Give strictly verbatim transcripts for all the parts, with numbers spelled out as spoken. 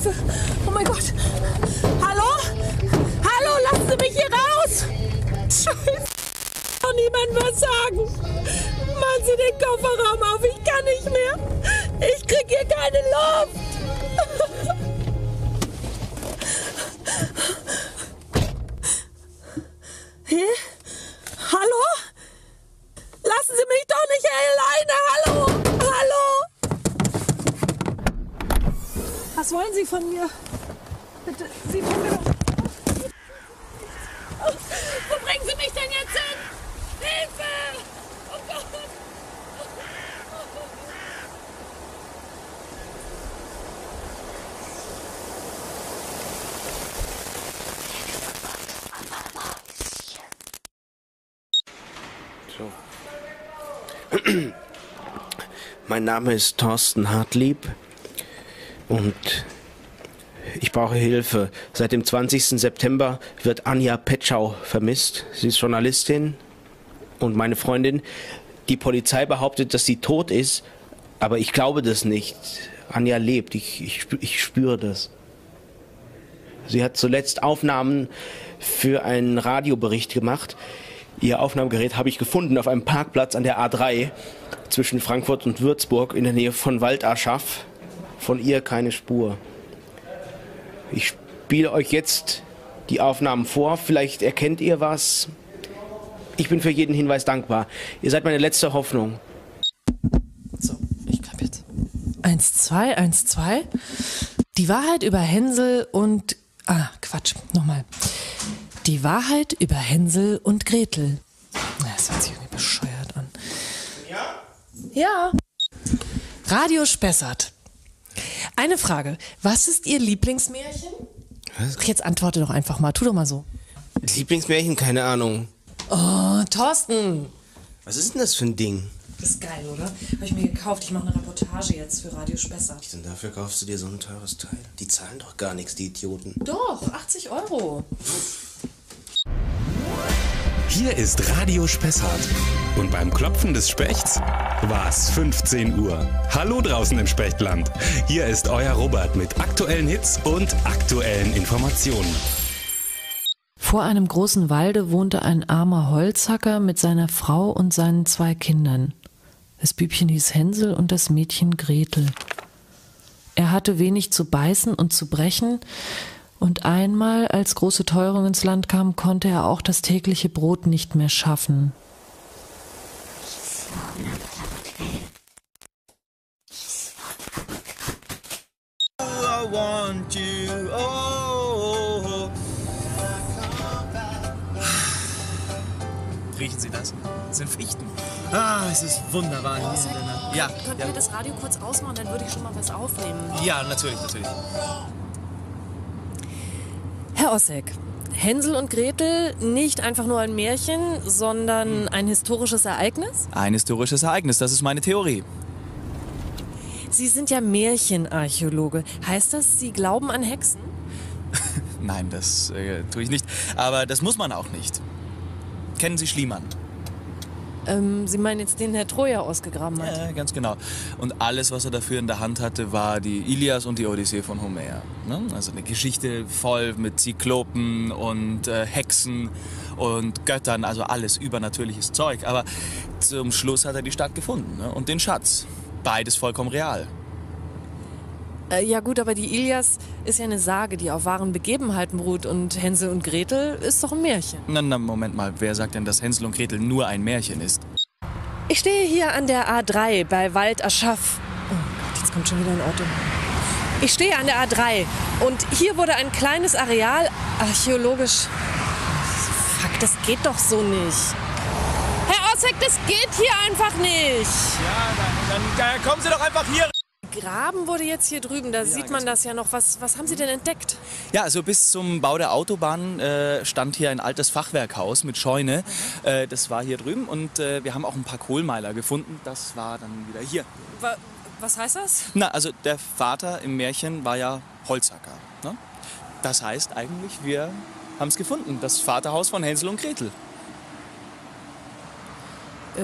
Hilfe! Oh mein Gott! Hallo? Hallo, lassen Sie mich hier raus! Scheiße! Doch niemand was sagen! Machen Sie den Kofferraum auf, ich kann nicht mehr! Ich krieg hier keine Luft! Hä? Hallo? Lassen Sie mich doch nicht alleine! Hallo! Hallo! Was wollen Sie von mir? Bitte, Sie wollen mir doch... Oh, wo bringen Sie mich denn jetzt hin? Hilfe! Oh Gott! So. Mein Name ist Thorsten Hartlieb und ich brauche Hilfe. Seit dem zwanzigsten September wird Anja Petschau vermisst. Sie ist Journalistin und meine Freundin. Die Polizei behauptet, dass sie tot ist, aber ich glaube das nicht. Anja lebt, ich, ich, ich spüre das. Sie hat zuletzt Aufnahmen für einen Radiobericht gemacht. Ihr Aufnahmegerät habe ich gefunden auf einem Parkplatz an der A drei zwischen Frankfurt und Würzburg in der Nähe von Waldaschaf. Von ihr keine Spur. Ich spiele euch jetzt die Aufnahmen vor. Vielleicht erkennt ihr was. Ich bin für jeden Hinweis dankbar. Ihr seid meine letzte Hoffnung. So, ich klappe jetzt. Eins, zwei, eins, zwei. Die Wahrheit über Hänsel und... Ah, Quatsch. Nochmal. Die Wahrheit über Hänsel und Gretel. Das hört sich irgendwie bescheuert an. Ja? Ja. Radio Spessart. Eine Frage. Was ist Ihr Lieblingsmärchen? Was? Jetzt antworte doch einfach mal. Tu doch mal so. Lieblingsmärchen? Keine Ahnung. Oh, Thorsten. Was ist denn das für ein Ding? Das ist geil, oder? Habe ich mir gekauft. Ich mache eine Reportage jetzt für Radio Spessart. Und dafür kaufst du dir so ein teures Teil. Die zahlen doch gar nichts, die Idioten. Doch, achtzig Euro. Hier ist Radio Spessart. Und beim Klopfen des Spechts war es fünfzehn Uhr. Hallo draußen im Spechtland. Hier ist euer Robert mit aktuellen Hits und aktuellen Informationen. Vor einem großen Walde wohnte ein armer Holzhacker mit seiner Frau und seinen zwei Kindern. Das Bübchen hieß Hänsel und das Mädchen Gretel. Er hatte wenig zu beißen und zu brechen, und einmal, als große Teuerung ins Land kam, konnte er auch das tägliche Brot nicht mehr schaffen. I want you, oh. Riechen Sie das? Das sind Fichten. Ah, es ist wunderbar hier. Oh, ja, Könnten ja. wir das Radio kurz ausmachen, dann würde ich schon mal was aufnehmen. Ja, natürlich, natürlich. Herr Ossek, Hänsel und Gretel nicht einfach nur ein Märchen, sondern ein historisches Ereignis? Ein historisches Ereignis, das ist meine Theorie. Sie sind ja Märchenarchäologe. Heißt das, Sie glauben an Hexen? Nein, das äh, tue ich nicht. Aber das muss man auch nicht. Kennen Sie Schliemann? Ähm, Sie meinen jetzt den Herr Troja ausgegraben hat? Ja, ganz genau. Und alles, was er dafür in der Hand hatte, war die Ilias und die Odyssee von Homer. Ne? Also eine Geschichte voll mit Zyklopen und äh, Hexen und Göttern, also alles übernatürliches Zeug. Aber zum Schluss hat er die Stadt gefunden, ne? Und den Schatz. Beides vollkommen real. Äh, ja gut, aber die Ilias ist ja eine Sage, die auf wahren Begebenheiten beruht. Und Hänsel und Gretel ist doch ein Märchen. Na, na, Moment mal. Wer sagt denn, dass Hänsel und Gretel nur ein Märchen ist? Ich stehe hier an der A drei bei Waldaschaf. Oh Gott, jetzt kommt schon wieder ein Auto. Ich stehe an der A drei und hier wurde ein kleines Areal archäologisch... Fuck, das geht doch so nicht. Herr Ossek, das geht hier einfach nicht. Ja, dann, dann, dann kommen Sie doch einfach hier. Graben wurde jetzt hier drüben, da sieht man das ja noch. Was, was haben Sie denn entdeckt? Ja, also bis zum Bau der Autobahn äh, stand hier ein altes Fachwerkhaus mit Scheune. Äh, das war hier drüben und äh, wir haben auch ein paar Kohlmeiler gefunden. Das war dann wieder hier. Wa- Was heißt das? Na, also der Vater im Märchen war ja Holzhacker. Ne? Das heißt eigentlich, wir haben es gefunden. Das Vaterhaus von Hänsel und Gretel. Äh,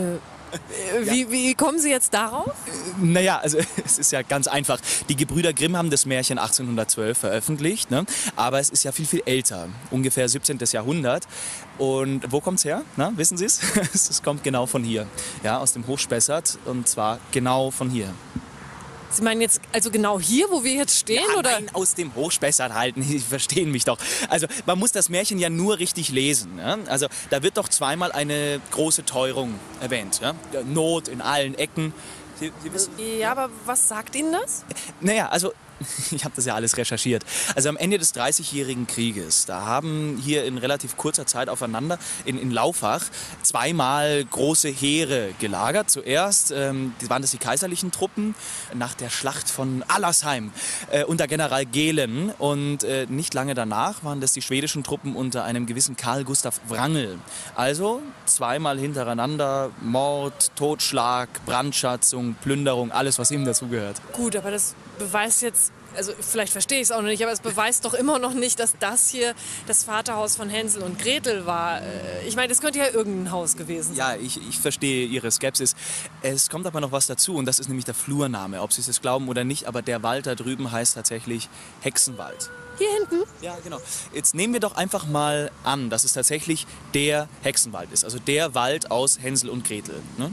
Wie, wie kommen Sie jetzt darauf? Naja, also es ist ja ganz einfach. Die Gebrüder Grimm haben das Märchen achtzehnhundertzwölf veröffentlicht, ne? Aber es ist ja viel, viel älter, ungefähr siebzehnten. Jahrhundert. Und wo kommt's her? Na, wissen Sie es? Es kommt genau von hier, ja, aus dem Hochspessart, und zwar genau von hier. Sie meinen jetzt also genau hier, wo wir jetzt stehen? Ja, oder? Nein, aus dem Hochspessart halten, Sie verstehen mich doch. Also man muss das Märchen ja nur richtig lesen. Ja? Also da wird doch zweimal eine große Teuerung erwähnt. Ja? Not in allen Ecken. Sie, Sie wissen, Ja, aber was sagt Ihnen das? naja, also ich habe das ja alles recherchiert. Also am Ende des dreißigjährigen Krieges, da haben hier in relativ kurzer Zeit aufeinander in, in Laufach zweimal große Heere gelagert. Zuerst ähm, waren das die kaiserlichen Truppen nach der Schlacht von Allersheim äh, unter General Gehlen. Und äh, nicht lange danach waren das die schwedischen Truppen unter einem gewissen Karl Gustav Wrangel. Also zweimal hintereinander Mord, Totschlag, Brandschatzung, Plünderung, alles, was ihm dazugehört. Gut, aber das beweist jetzt, also vielleicht verstehe ich es auch noch nicht, aber es beweist doch immer noch nicht, dass das hier das Vaterhaus von Hänsel und Gretel war. Ich meine, das könnte ja irgendein Haus gewesen sein. Ja, ich, ich verstehe Ihre Skepsis. Es kommt aber noch was dazu, und das ist nämlich der Flurname. Ob Sie es glauben oder nicht, aber der Wald da drüben heißt tatsächlich Hexenwald. Hier hinten? Ja, genau. Jetzt nehmen wir doch einfach mal an, dass es tatsächlich der Hexenwald ist. Also der Wald aus Hänsel und Gretel. Ne?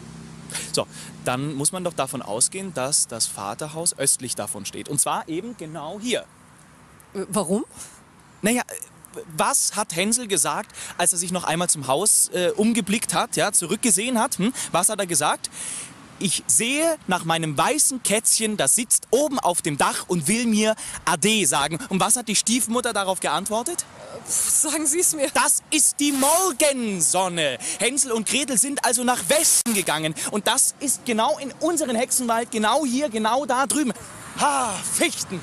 So, dann muss man doch davon ausgehen, dass das Vaterhaus östlich davon steht. Und zwar eben genau hier. Warum? Naja, was hat Hänsel gesagt, als er sich noch einmal zum Haus äh, umgeblickt hat, ja, zurückgesehen hat? Hm? Was hat er gesagt? Ich sehe nach meinem weißen Kätzchen, das sitzt oben auf dem Dach und will mir Ade sagen. Und was hat die Stiefmutter darauf geantwortet? Pff, sagen Sie es mir. Das ist die Morgensonne. Hänsel und Gretel sind also nach Westen gegangen. Und das ist genau in unseren Hexenwald, genau hier, genau da drüben. Ha, Fichten.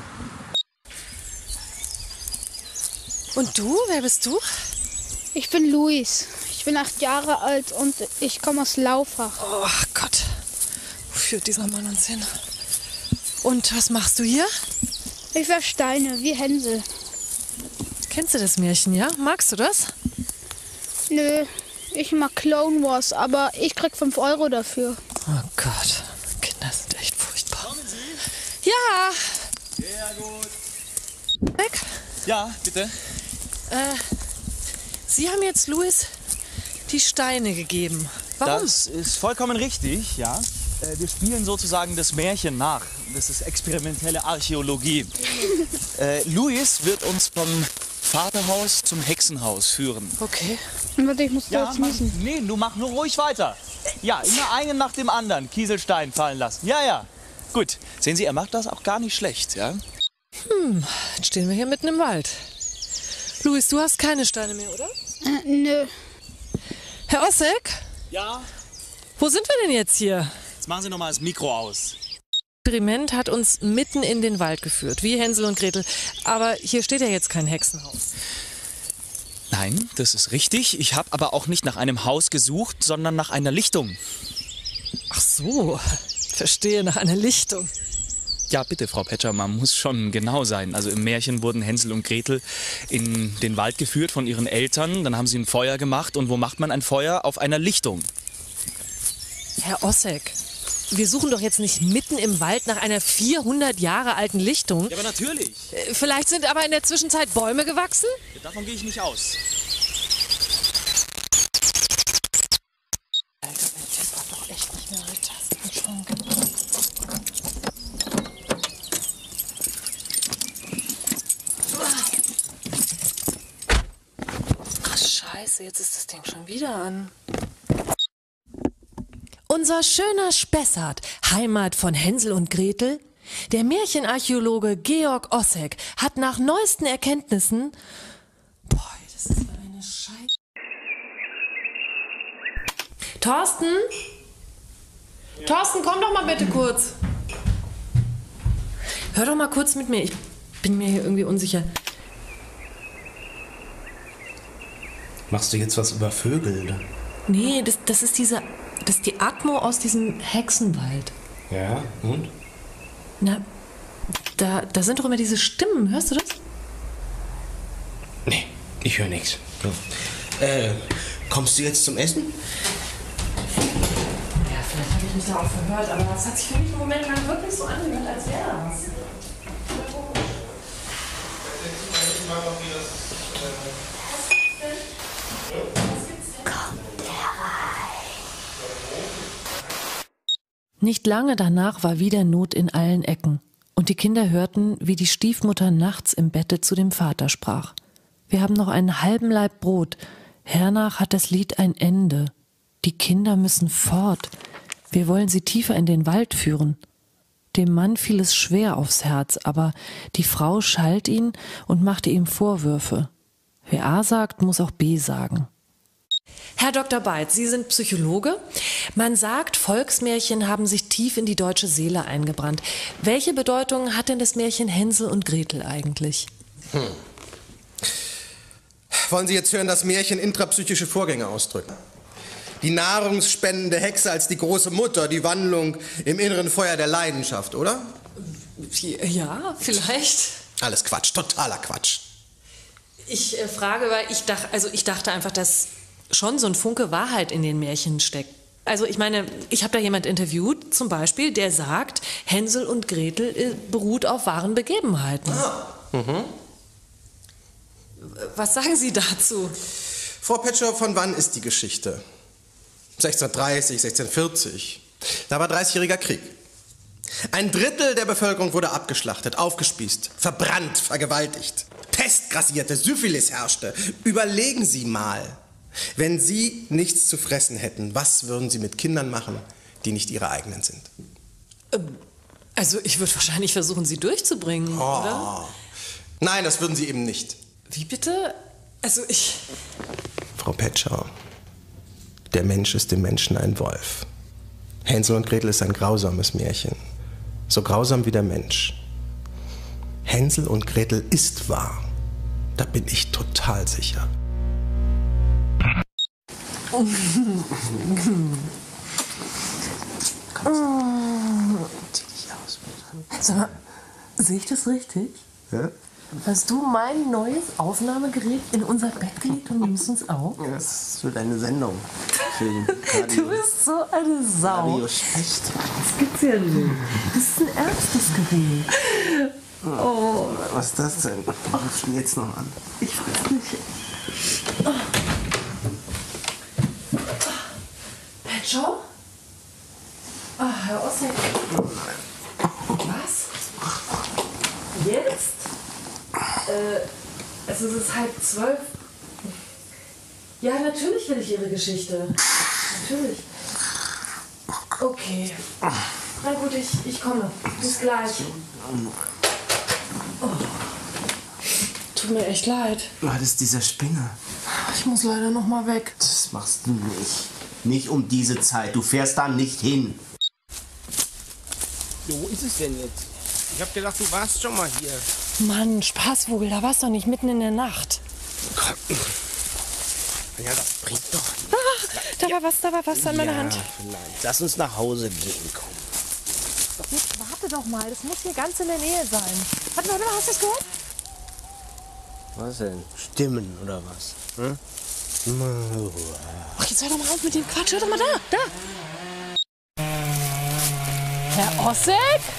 Und du? Wer bist du? Ich bin Luis. Ich bin acht Jahre alt und ich komme aus Laufach. Oh Gott. Wo führt dieser Mann uns hin? Und was machst du hier? Ich werf Steine, wie Hänsel. Kennst du das Märchen, ja? Magst du das? Nö, ich mag Clone Wars, aber ich krieg fünf Euro dafür. Oh Gott, Kinder sind echt furchtbar. Kommen Sie? Ja. Sehr gut. Weg. Ja, bitte. Äh, Sie haben jetzt Luis die Steine gegeben. Warum? Das ist vollkommen richtig, ja. Wir spielen sozusagen das Märchen nach. Das ist experimentelle Archäologie. äh, Luis wird uns vom Vaterhaus zum Hexenhaus führen. Okay. Warte, ich muss da jetzt mach, niesen. nee, du mach nur ruhig weiter. Ja, immer einen nach dem anderen Kieselstein fallen lassen. Ja, ja. Gut. Sehen Sie, er macht das auch gar nicht schlecht, ja? Hm, jetzt stehen wir hier mitten im Wald. Luis, du hast keine Steine mehr, oder? Äh, nö. Herr Ossek, Ja. wo sind wir denn jetzt hier? Jetzt machen Sie noch mal das Mikro aus. Das Experiment hat uns mitten in den Wald geführt, wie Hänsel und Gretel. Aber hier steht ja jetzt kein Hexenhaus. Nein, das ist richtig. Ich habe aber auch nicht nach einem Haus gesucht, sondern nach einer Lichtung. Ach so, verstehe, nach einer Lichtung. Ja, bitte, Frau Petscher, man muss schon genau sein. Also im Märchen wurden Hänsel und Gretel in den Wald geführt von ihren Eltern. Dann haben sie ein Feuer gemacht. Und wo macht man ein Feuer? Auf einer Lichtung. Herr Ossek, wir suchen doch jetzt nicht mitten im Wald nach einer vierhundert Jahre alten Lichtung. Ja, aber natürlich. Äh, Vielleicht sind aber in der Zwischenzeit Bäume gewachsen? Davon gehe ich nicht aus. Alter, der Typ hat doch echt nicht mehr Tasten. Ach Scheiße, jetzt ist das Ding schon wieder an. Unser schöner Spessart, Heimat von Hänsel und Gretel, der Märchenarchäologe Georg Ossek hat nach neuesten Erkenntnissen... Boah, das ist eine Scheiße. Thorsten? Thorsten, komm doch mal bitte kurz. Hör doch mal kurz mit mir, ich bin mir hier irgendwie unsicher. Machst du jetzt was über Vögel? Oder? Nee, das, das ist diese... Das ist die Atmo aus diesem Hexenwald. Ja, und? Na, da, da sind doch immer diese Stimmen. Hörst du das? Nee, ich höre nichts. Äh, kommst du jetzt zum Essen? ich mich da auch verhört, aber das hat sich für mich im Moment lang wirklich so angehört, als wäre da was. Nicht lange danach war wieder Not in allen Ecken. Und die Kinder hörten, wie die Stiefmutter nachts im Bette zu dem Vater sprach. Wir haben noch einen halben Laib Brot. Hernach hat das Lied ein Ende. Die Kinder müssen fort. Wir wollen sie tiefer in den Wald führen. Dem Mann fiel es schwer aufs Herz, aber die Frau schalt ihn und machte ihm Vorwürfe. Wer A sagt, muss auch B sagen. Herr Doktor Beitz, Sie sind Psychologe. Man sagt, Volksmärchen haben sich tief in die deutsche Seele eingebrannt. Welche Bedeutung hat denn das Märchen Hänsel und Gretel eigentlich? Hm. Wollen Sie jetzt hören, dass Märchen intrapsychische Vorgänge ausdrücken? Die nahrungsspendende Hexe als die große Mutter, die Wandlung im inneren Feuer der Leidenschaft, oder? Ja, vielleicht. Alles Quatsch, totaler Quatsch. Ich äh, frage, weil ich dachte, also ich dachte einfach, dass schon so ein Funke Wahrheit in den Märchen steckt. Also ich meine, ich habe da jemand interviewt, zum Beispiel, der sagt, Hänsel und Gretel äh, beruht auf wahren Begebenheiten. Ah. Mhm. Was sagen Sie dazu? Frau Petschow, von wann ist die Geschichte? sechzehnhundertdreißig, sechzehnhundertvierzig. Da war dreißigjähriger Krieg. Ein Drittel der Bevölkerung wurde abgeschlachtet, aufgespießt, verbrannt, vergewaltigt. Pest grassierte, Syphilis herrschte. Überlegen Sie mal, wenn Sie nichts zu fressen hätten, was würden Sie mit Kindern machen, die nicht Ihre eigenen sind? Also ich würde wahrscheinlich versuchen, sie durchzubringen, oh. oder? Nein, das würden Sie eben nicht. Wie bitte? Also ich... Frau Petschow, der Mensch ist dem Menschen ein Wolf. Hänsel und Gretel ist ein grausames Märchen. So grausam wie der Mensch. Hänsel und Gretel ist wahr. Da bin ich total sicher. Sag mal, sehe ich das richtig? Ja? Hast du mein neues Aufnahmegerät in unser Bett gelegt und nimmst uns auf? Das ist für deine Sendung. Für den Radio, Du bist so eine Sau. Radio Specht. Das gibt's ja nicht. Das ist ein ernstes Gerät. Oh. Was ist das denn? Was rufst du denn jetzt noch an? Ich weiß nicht. Oh. Petschow? Ah, Herr Ossek. Was? Jetzt? Äh, also es ist halb zwölf. Ja, natürlich will ich Ihre Geschichte. Natürlich. Okay. Na gut, ich, ich komme. Bis gleich. Oh. Tut mir echt leid. Du hattest dieser Spinne. Ich muss leider noch mal weg. Das machst du nicht. Nicht um diese Zeit. Du fährst da nicht hin. Wo ist es denn jetzt? Ich hab gedacht, du warst schon mal hier. Mann, Spaßvogel, da warst du doch nicht mitten in der Nacht. Komm. Ja, das bringt doch nichts. Ah, da war was, da war was an meiner ja, Hand. Vielleicht. Lass uns nach Hause gehen, komm. Jetzt warte doch mal, das muss hier ganz in der Nähe sein. Warte, warte, hast du es gehört? Was denn? Stimmen oder was? Hm? Ach, jetzt hör doch mal auf mit dem Quatsch. Hör doch mal da, da. Herr Ossek?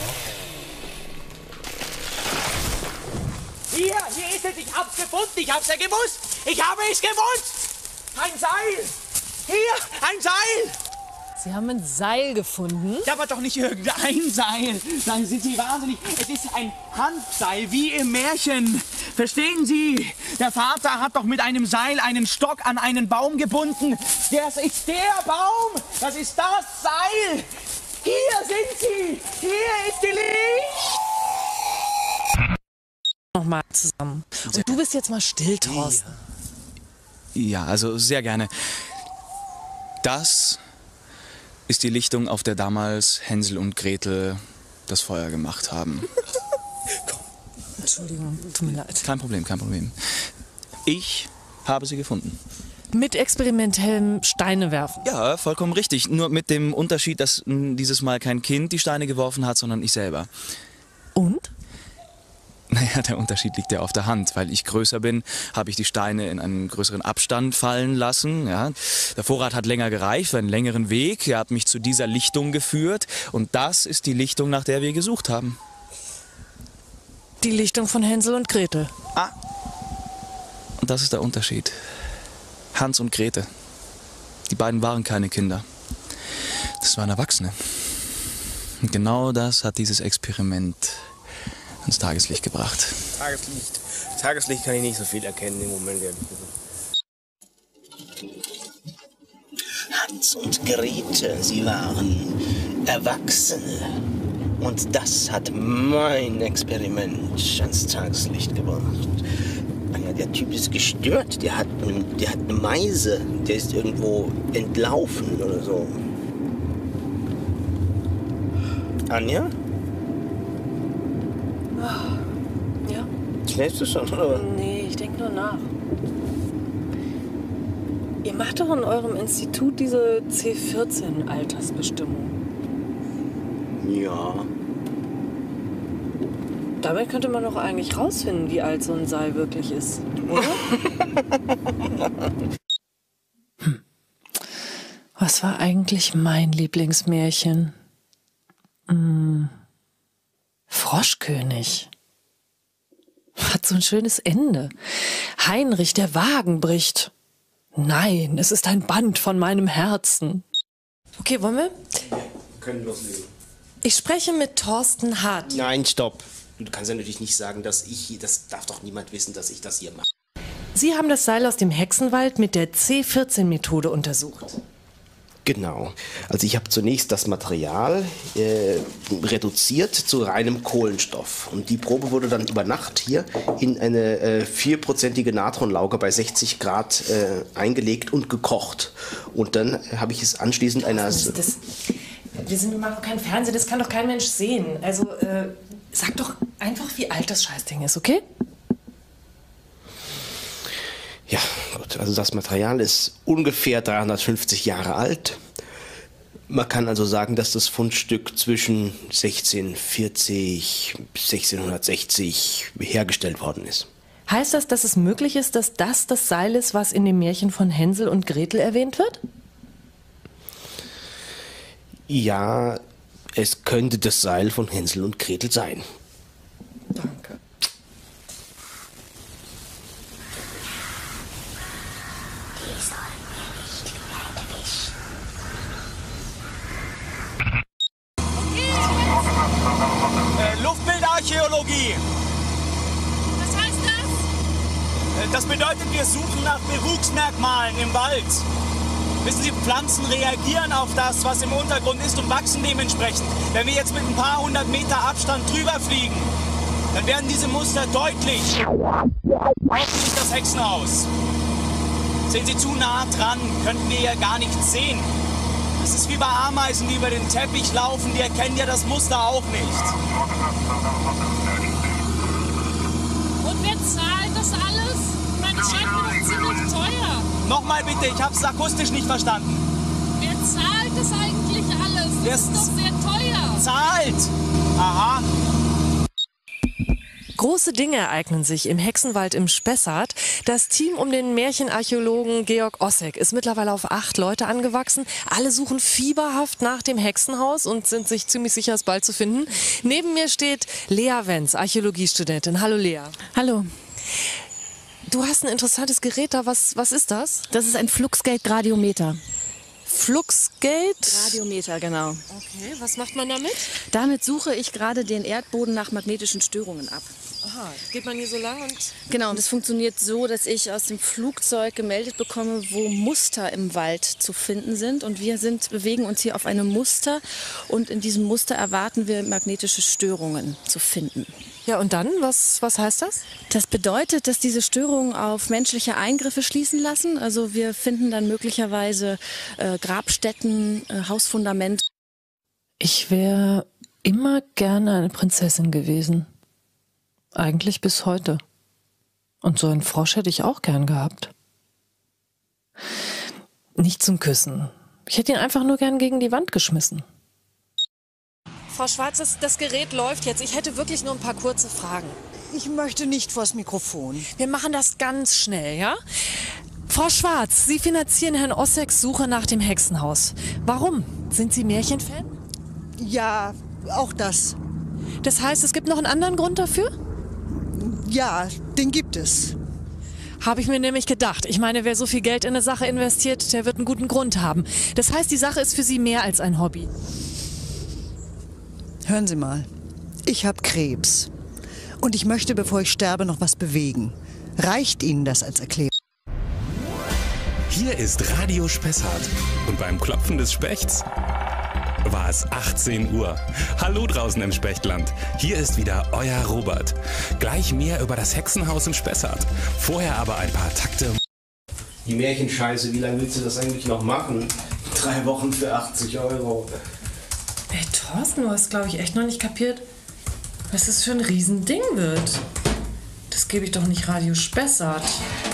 Hier, hier ist es. Ich hab's gefunden. Ich hab's ja gewusst. Ich habe es gewusst. Ein Seil. Hier, ein Seil. Sie haben ein Seil gefunden? Ja, aber doch nicht irgendein Seil. Nein, sind Sie wahnsinnig. Es ist ein Handseil, wie im Märchen. Verstehen Sie? Der Vater hat doch mit einem Seil einen Stock an einen Baum gebunden. Das ist der Baum. Das ist das Seil. Hier sind Sie. Hier ist die Licht. Nochmal zusammen. Und du bist jetzt mal still, Thorsten. Ja, also sehr gerne. Das ist die Lichtung, auf der damals Hänsel und Gretel das Feuer gemacht haben. Entschuldigung, tut mir leid. Kein Problem, kein Problem. Ich habe sie gefunden. Mit experimentellem Steinewerfen. Ja, vollkommen richtig. Nur mit dem Unterschied, dass mh, dieses Mal kein Kind die Steine geworfen hat, sondern ich selber. Und? Naja, der Unterschied liegt ja auf der Hand. Weil ich größer bin, habe ich die Steine in einen größeren Abstand fallen lassen. Ja. Der Vorrat hat länger gereicht, für einen längeren Weg. Er hat mich zu dieser Lichtung geführt. Und das ist die Lichtung, nach der wir gesucht haben. Die Lichtung von Hänsel und Gretel. Ah, und das ist der Unterschied. Hans und Grete. Die beiden waren keine Kinder. Das waren Erwachsene. Und genau das hat dieses Experiment ans Tageslicht gebracht. Tageslicht. Tageslicht kann ich nicht so viel erkennen im Moment. Hans und Grete, sie waren Erwachsene. Und das hat mein Experiment ans Tageslicht gebracht. Ah ja, der Typ ist gestört. Der hat, der hat eine Meise. Der ist irgendwo entlaufen oder so. Anja? Ja? Schläfst du schon, oder? Nee, ich denke nur nach. Ihr macht doch in eurem Institut diese C vierzehn Altersbestimmung. Ja. Damit könnte man doch eigentlich rausfinden, wie alt so ein Seil wirklich ist, oder? hm. Was war eigentlich mein Lieblingsmärchen? Hm. Froschkönig. Hat so ein schönes Ende. Heinrich, der Wagen bricht. Nein, es ist ein Band von meinem Herzen. Okay, wollen wir? Wir können loslegen. Ich spreche mit Thorsten Hart. Nein, stopp. Du kannst ja natürlich nicht sagen, dass ich, das darf doch niemand wissen, dass ich das hier mache. Sie haben das Seil aus dem Hexenwald mit der C vierzehn Methode untersucht. Genau. Also ich habe zunächst das Material äh, reduziert zu reinem Kohlenstoff. Und die Probe wurde dann über Nacht hier in eine äh, vierprozentige Natronlauge bei sechzig Grad äh, eingelegt und gekocht. Und dann habe ich es anschließend einer... Das, das, wir sind nun mal kein Fernsehen, das kann doch kein Mensch sehen. Also äh, sag doch einfach, wie alt das Scheißding ist, okay? Ja, gut. Also das Material ist ungefähr dreihundertfünfzig Jahre alt. Man kann also sagen, dass das Fundstück zwischen sechzehnhundertvierzig bis sechzehnhundertsechzig hergestellt worden ist. Heißt das, dass es möglich ist, dass das das Seil ist, was in dem Märchen von Hänsel und Gretel erwähnt wird? Ja, es könnte das Seil von Hänsel und Gretel sein. Danke. Äh, Luftbildarchäologie. Was heißt das? Äh, Das bedeutet, wir suchen nach Bewuchsmerkmalen im Wald. Wissen Sie, Pflanzen reagieren auf das, was im Untergrund ist und wachsen dementsprechend. Wenn wir jetzt mit ein paar hundert Meter Abstand drüber fliegen, dann werden diese Muster deutlich. Nicht das Hexenhaus. Sind Sie zu nah dran, könnten wir ja gar nichts sehen. Es ist wie bei Ameisen, die über den Teppich laufen, die erkennen ja das Muster auch nicht. Und wer zahlt das alles? Ich meine, das scheint mir doch ziemlich teuer. Nochmal bitte, ich hab's akustisch nicht verstanden. Wer zahlt das eigentlich alles? Das Wer ist doch sehr teuer. Zahlt! Aha. Große Dinge ereignen sich im Hexenwald im Spessart. Das Team um den Märchenarchäologen Georg Ossek ist mittlerweile auf acht Leute angewachsen. Alle suchen fieberhaft nach dem Hexenhaus und sind sich ziemlich sicher, es bald zu finden. Neben mir steht Lea Wenz, Archäologiestudentin. Hallo Lea. Hallo. Du hast ein interessantes Gerät da. Was, was ist das? Das ist ein Fluxgate-Radiometer. Fluxgate? Radiometer, genau. Okay, was macht man damit? Damit suche ich gerade den Erdboden nach magnetischen Störungen ab. Aha, geht man hier so lang und... Genau, und das funktioniert so, dass ich aus dem Flugzeug gemeldet bekomme, wo Muster im Wald zu finden sind. Und wir sind, bewegen uns hier auf einem Muster und in diesem Muster erwarten wir magnetische Störungen zu finden. Ja, und dann? Was, was heißt das? Das bedeutet, dass diese Störungen auf menschliche Eingriffe schließen lassen. Also wir finden dann möglicherweise äh, Grabstätten, äh, Hausfundament. Ich wäre immer gerne eine Prinzessin gewesen. Eigentlich bis heute. Und so einen Frosch hätte ich auch gern gehabt. Nicht zum Küssen. Ich hätte ihn einfach nur gern gegen die Wand geschmissen. Frau Schwarz, das, das Gerät läuft jetzt. Ich hätte wirklich nur ein paar kurze Fragen. Ich möchte nicht vors Mikrofon. Wir machen das ganz schnell, ja? Frau Schwarz, Sie finanzieren Herrn Osseks Suche nach dem Hexenhaus. Warum? Sind Sie Märchenfan? Ja, auch das. Das heißt, es gibt noch einen anderen Grund dafür? Ja, den gibt es. Habe ich mir nämlich gedacht. Ich meine, wer so viel Geld in eine Sache investiert, der wird einen guten Grund haben. Das heißt, die Sache ist für Sie mehr als ein Hobby. Hören Sie mal, ich habe Krebs. Und ich möchte, bevor ich sterbe, noch was bewegen. Reicht Ihnen das als Erklärung? Hier ist Radio Spessart. Und beim Klopfen des Spechts war es achtzehn Uhr. Hallo draußen im Spechtland. Hier ist wieder euer Robert. Gleich mehr über das Hexenhaus in Spessart. Vorher aber ein paar Takte. Die Märchenscheiße, wie lange willst du das eigentlich noch machen? Drei Wochen für achtzig Euro. Ey, Thorsten, du hast, glaube ich, echt noch nicht kapiert, was das für ein Riesending wird. Das gebe ich doch nicht Radio Spessart.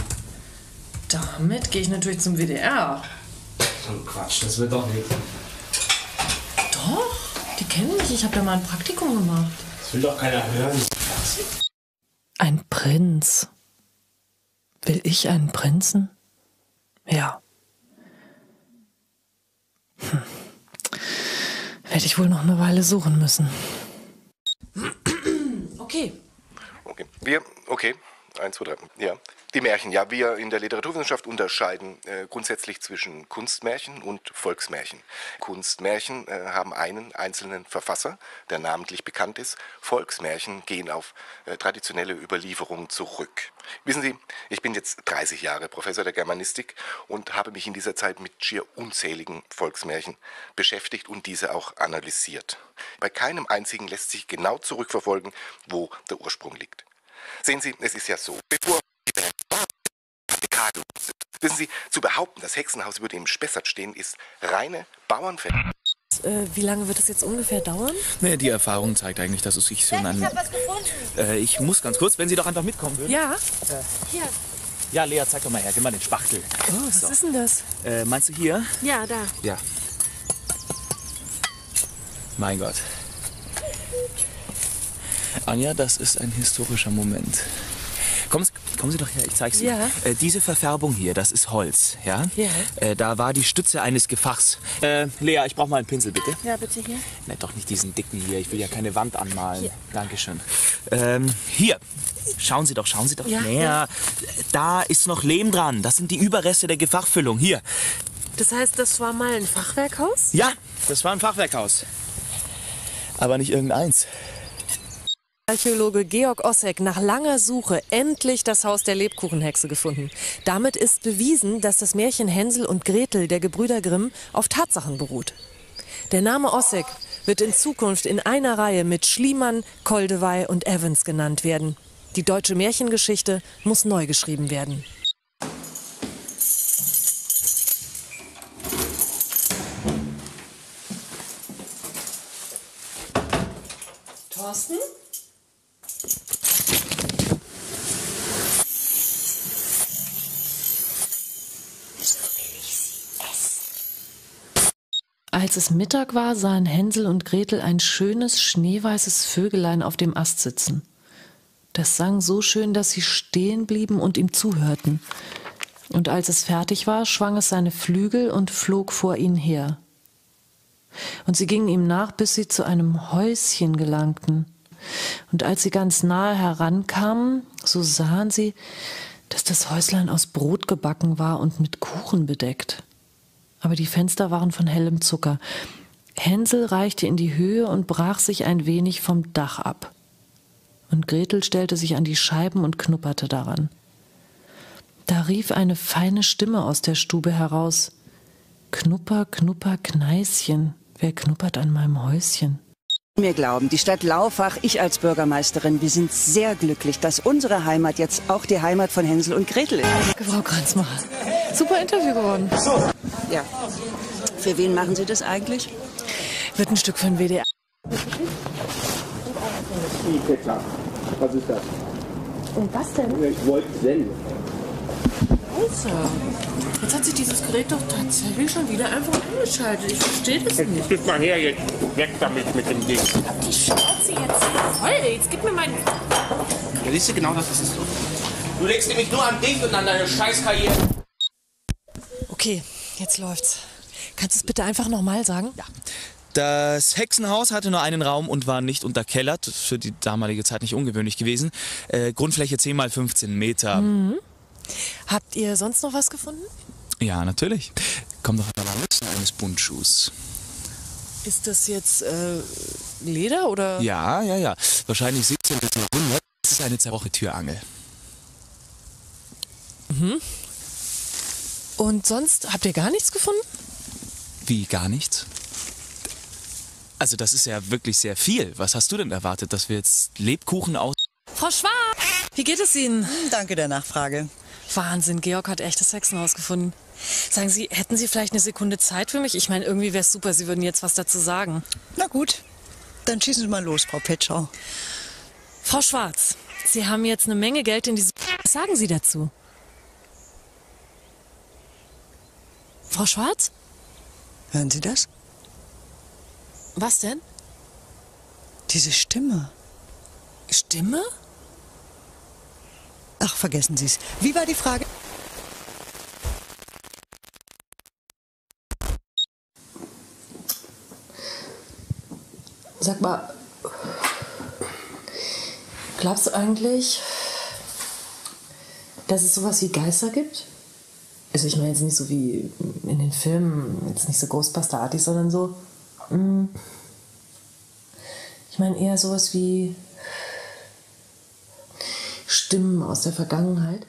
Damit gehe ich natürlich zum W D R. So ein Quatsch, das wird doch nichts. Doch, die kennen mich. Ich habe da mal ein Praktikum gemacht. Das will doch keiner hören. Ein Prinz. Will ich einen Prinzen? Ja. Hm. Werde ich wohl noch eine Weile suchen müssen. Okay. Okay. Wir, okay. Eins, zwei, drei. Ja. Die Märchen. Ja, wir in der Literaturwissenschaft unterscheiden äh, grundsätzlich zwischen Kunstmärchen und Volksmärchen. Kunstmärchen äh, haben einen einzelnen Verfasser, der namentlich bekannt ist. Volksmärchen gehen auf äh, traditionelle Überlieferungen zurück. Wissen Sie, ich bin jetzt dreißig Jahre Professor der Germanistik und habe mich in dieser Zeit mit schier unzähligen Volksmärchen beschäftigt und diese auch analysiert. Bei keinem einzigen lässt sich genau zurückverfolgen, wo der Ursprung liegt. Sehen Sie, es ist ja so, bevor die Barrikaden sind, wissen Sie, zu behaupten, das Hexenhaus würde im Spessart stehen, ist reine Bauernfeld. Äh, wie lange wird es jetzt ungefähr dauern? Nee, die Erfahrung zeigt eigentlich, dass es sich so in einem... Ich hab was gefunden. Äh, ich muss ganz kurz, wenn Sie doch einfach mitkommen würden. Ja. Äh, Hier. ja, Lea, zeig doch mal her, gib mal den Spachtel. Oh, was so. ist denn das? Äh, meinst du hier? Ja, da. Ja. Mein Gott. Anja, das ist ein historischer Moment. Kommen Sie, kommen Sie doch her, ich zeig's Ihnen. Ja. Äh, diese Verfärbung hier, das ist Holz, ja? Ja. Äh, da war die Stütze eines Gefachs. Äh, Lea, ich brauche mal einen Pinsel, bitte. Ja, bitte hier. Ne, doch nicht diesen dicken hier, ich will ja keine Wand anmalen. Hier. Dankeschön. Ähm, hier, schauen Sie doch, schauen Sie doch Ja, näher. ja. Da ist noch Lehm dran, das sind die Überreste der Gefachfüllung, hier. Das heißt, das war mal ein Fachwerkhaus? Ja, das war ein Fachwerkhaus. Aber nicht irgendeins. Archäologe Georg Ossek nach langer Suche endlich das Haus der Lebkuchenhexe gefunden. Damit ist bewiesen, dass das Märchen Hänsel und Gretel der Gebrüder Grimm auf Tatsachen beruht. Der Name Ossek wird in Zukunft in einer Reihe mit Schliemann, Koldewey und Evans genannt werden. Die deutsche Märchengeschichte muss neu geschrieben werden. Thorsten? Als es Mittag war, sahen Hänsel und Gretel ein schönes, schneeweißes Vögelein auf dem Ast sitzen. Das sang so schön, dass sie stehen blieben und ihm zuhörten. Und als es fertig war, schwang es seine Flügel und flog vor ihnen her. Und sie gingen ihm nach, bis sie zu einem Häuschen gelangten. Und als sie ganz nahe herankamen, so sahen sie, dass das Häuslein aus Brot gebacken war und mit Kuchen bedeckt. Aber die Fenster waren von hellem Zucker. Hänsel reichte in die Höhe und brach sich ein wenig vom Dach ab. Und Gretel stellte sich an die Scheiben und knupperte daran. Da rief eine feine Stimme aus der Stube heraus: Knupper, knupper, Kneischen, wer knuppert an meinem Häuschen? Mir glauben, die Stadt Laufach, ich als Bürgermeisterin, wir sind sehr glücklich, dass unsere Heimat jetzt auch die Heimat von Hänsel und Gretel ist. Frau Kranzmacher, super Interview geworden. Ja. Für wen machen Sie das eigentlich? Wird ein Stück für den W D R. Was ist das? Und was denn? Ich wollte senden. Scheiße. Jetzt hat sich dieses Gerät doch tatsächlich schon wieder einfach angeschaltet. Ich verstehe das nicht. Gib mal her jetzt. Weg damit mit dem Ding. Ich hab die Schnauze jetzt voll. Jetzt gib mir meinen... Ja, siehst du, genau das ist es so. Du legst nämlich nur an dich und an deine Scheißkarriere. Okay, jetzt läuft's. Kannst du es bitte einfach nochmal sagen? Ja. Das Hexenhaus hatte nur einen Raum und war nicht unterkellert. Für die damalige Zeit nicht ungewöhnlich gewesen. Äh, Grundfläche zehn mal fünfzehn Meter. Mhm. Habt ihr sonst noch was gefunden? Ja, natürlich. Komm doch einmal mit eines Buntschuhs. Ist das jetzt äh, Leder oder? Ja, ja, ja. Wahrscheinlich siebzehnten Jahrhundert. Das ist eine zerbrochene Türangel. Mhm. Und sonst habt ihr gar nichts gefunden? Wie, gar nichts? Also das ist ja wirklich sehr viel. Was hast du denn erwartet, dass wir jetzt Lebkuchen aus... Frau Schwarz, wie geht es Ihnen? Danke der Nachfrage. Wahnsinn, Georg hat echtes Hexenhaus gefunden. Sagen Sie, hätten Sie vielleicht eine Sekunde Zeit für mich? Ich meine, irgendwie wäre es super, Sie würden jetzt was dazu sagen. Na gut, dann schießen Sie mal los, Frau Petschau. Frau Schwarz, Sie haben jetzt eine Menge Geld in diese... Was sagen Sie dazu? Frau Schwarz? Hören Sie das? Was denn? Diese Stimme. Stimme? Ach, vergessen Sie es. Wie war die Frage? Sag mal, glaubst du eigentlich, dass es sowas wie Geister gibt? Also ich meine jetzt nicht so wie in den Filmen, jetzt nicht so Ghostbuster-artig, sondern so, mh, ich meine eher sowas wie Stimmen aus der Vergangenheit.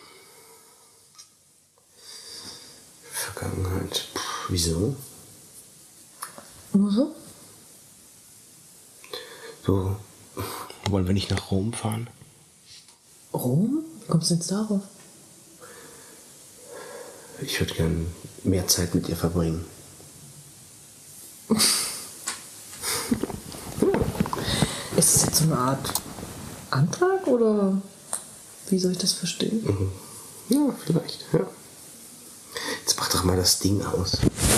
Vergangenheit? Puh, wieso? Nur so? So, wollen wir nicht nach Rom fahren? Rom? Wie kommst du jetzt darauf? Ich würde gern mehr Zeit mit ihr verbringen. Ist es jetzt so eine Art Antrag oder wie soll ich das verstehen? Mhm. Ja, vielleicht, ja. Jetzt mach doch mal das Ding aus.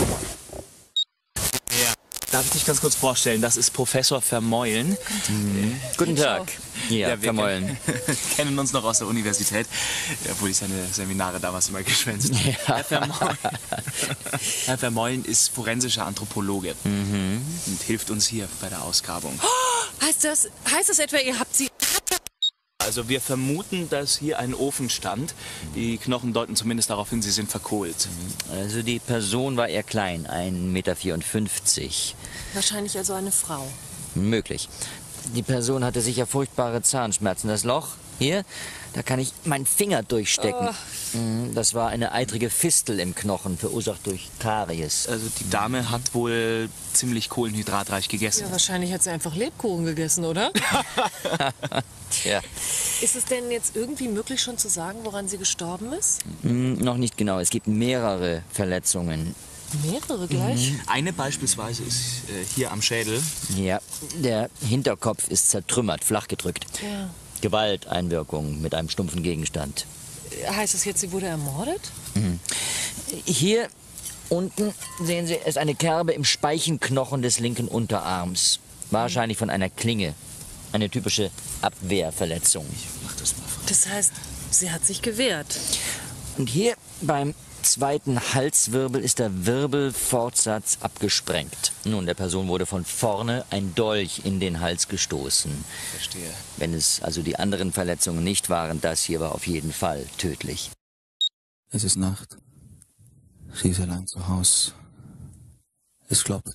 Ja. Darf ich dich ganz kurz vorstellen? Das ist Professor Vermeulen. Mhm. Guten Tag. Ja, ja, wir Vermeulen. Kennen, kennen uns noch aus der Universität, obwohl ich seine Seminare damals immer geschwänzt habe. Ja. Herr Vermeulen, Herr Vermeulen ist forensischer Anthropologe Mhm. und hilft uns hier bei der Ausgrabung. Oh, heißt das, heißt das etwa, ihr habt sie... Also wir vermuten, dass hier ein Ofen stand. Die Knochen deuten zumindest darauf hin, sie sind verkohlt. Also die Person war eher klein, ein Meter vierundfünfzig. Wahrscheinlich also eine Frau. Möglich. Die Person hatte sicher furchtbare Zahnschmerzen. Das Loch hier, da kann ich meinen Finger durchstecken. Mhm, Das war eine eitrige Fistel im Knochen, verursacht durch Karies. Also die Dame hat wohl ziemlich kohlenhydratreich gegessen. Ja, wahrscheinlich hat sie einfach Lebkuchen gegessen, oder? Tja, Ist es denn jetzt irgendwie möglich schon zu sagen, woran sie gestorben ist? mhm, noch nicht genau. Es gibt mehrere Verletzungen. Mehrere gleich? Eine beispielsweise ist äh, hier am Schädel. Ja, der Hinterkopf ist zertrümmert, flachgedrückt. Ja. Gewalteinwirkung mit einem stumpfen Gegenstand. Heißt das jetzt, sie wurde ermordet? Mhm. Hier unten sehen Sie, ist eine Kerbe im Speichenknochen des linken Unterarms. Wahrscheinlich von einer Klinge. Eine typische Abwehrverletzung. Mach das mal. Das heißt, sie hat sich gewehrt. Und hier beim zweiten Halswirbel ist der Wirbelfortsatz abgesprengt. Nun, der Person wurde von vorne ein Dolch in den Hals gestoßen. Verstehe. Wenn es also die anderen Verletzungen nicht waren, das hier war auf jeden Fall tödlich. Es ist Nacht. Sie ist allein zu Hause. Es klopft.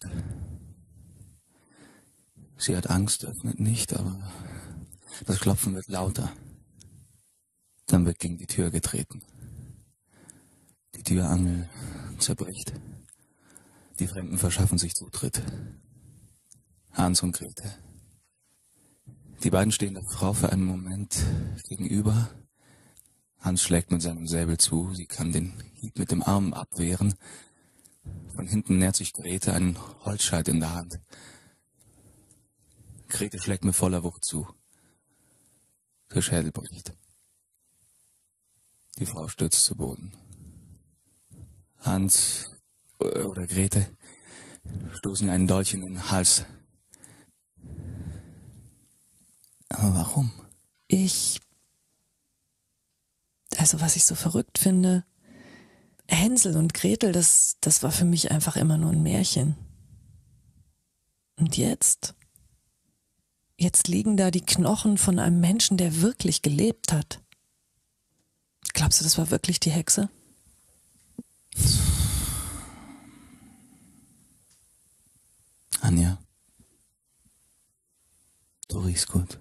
Sie hat Angst, öffnet nicht, aber das Klopfen wird lauter. Dann wird gegen die Tür getreten. Die Türangel zerbricht. Die Fremden verschaffen sich Zutritt. Hans und Grete. Die beiden stehen der Frau für einen Moment gegenüber. Hans schlägt mit seinem Säbel zu. Sie kann den Hieb mit dem Arm abwehren. Von hinten nähert sich Grete, einen Holzscheit in der Hand. Grete schlägt mit voller Wucht zu. Der Schädel bricht. Die Frau stürzt zu Boden. Hans oder Grete stoßen einen Dolch in den Hals. Aber warum? Ich, also was ich so verrückt finde, Hänsel und Gretel, das, das war für mich einfach immer nur ein Märchen. Und jetzt, jetzt liegen da die Knochen von einem Menschen, der wirklich gelebt hat. Glaubst du, das war wirklich die Hexe? Anja, du riechst gut.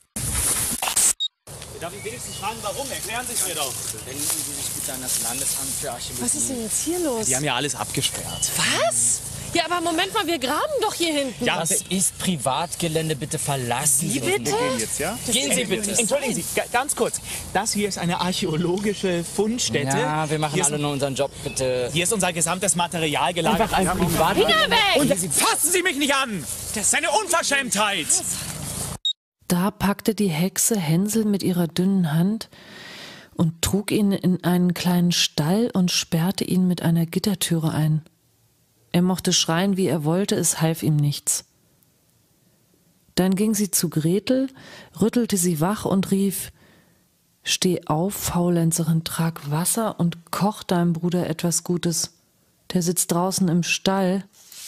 Darf ich wenigstens fragen, warum? Erklären Sie es mir doch. Wenden Sie sich bitte an das Landesamt für Archäologie. Was ist denn jetzt hier los? Die haben ja alles abgesperrt. Was? Ja, aber Moment mal, wir graben doch hier hinten. Ja, das ist Privatgelände, bitte verlassen Sie. Sie bitte? Wir gehen jetzt, ja? Gehen Sie bitte. Entschuldigen Sie, ga- ganz kurz. Das hier ist eine archäologische Fundstätte. Ja, wir machen Hier alle ist, nur unseren Job, bitte. Hier ist unser gesamtes Material gelagert. Einfach ein Privat- Finger weg! Und fassen Sie mich nicht an! Das ist eine Unverschämtheit! Da packte die Hexe Hänsel mit ihrer dünnen Hand und trug ihn in einen kleinen Stall und sperrte ihn mit einer Gittertüre ein. Er mochte schreien, wie er wollte, es half ihm nichts. Dann ging sie zu Gretel, rüttelte sie wach und rief: »Steh auf, Faulenzerin, trag Wasser und koch deinem Bruder etwas Gutes. Der sitzt draußen im Stall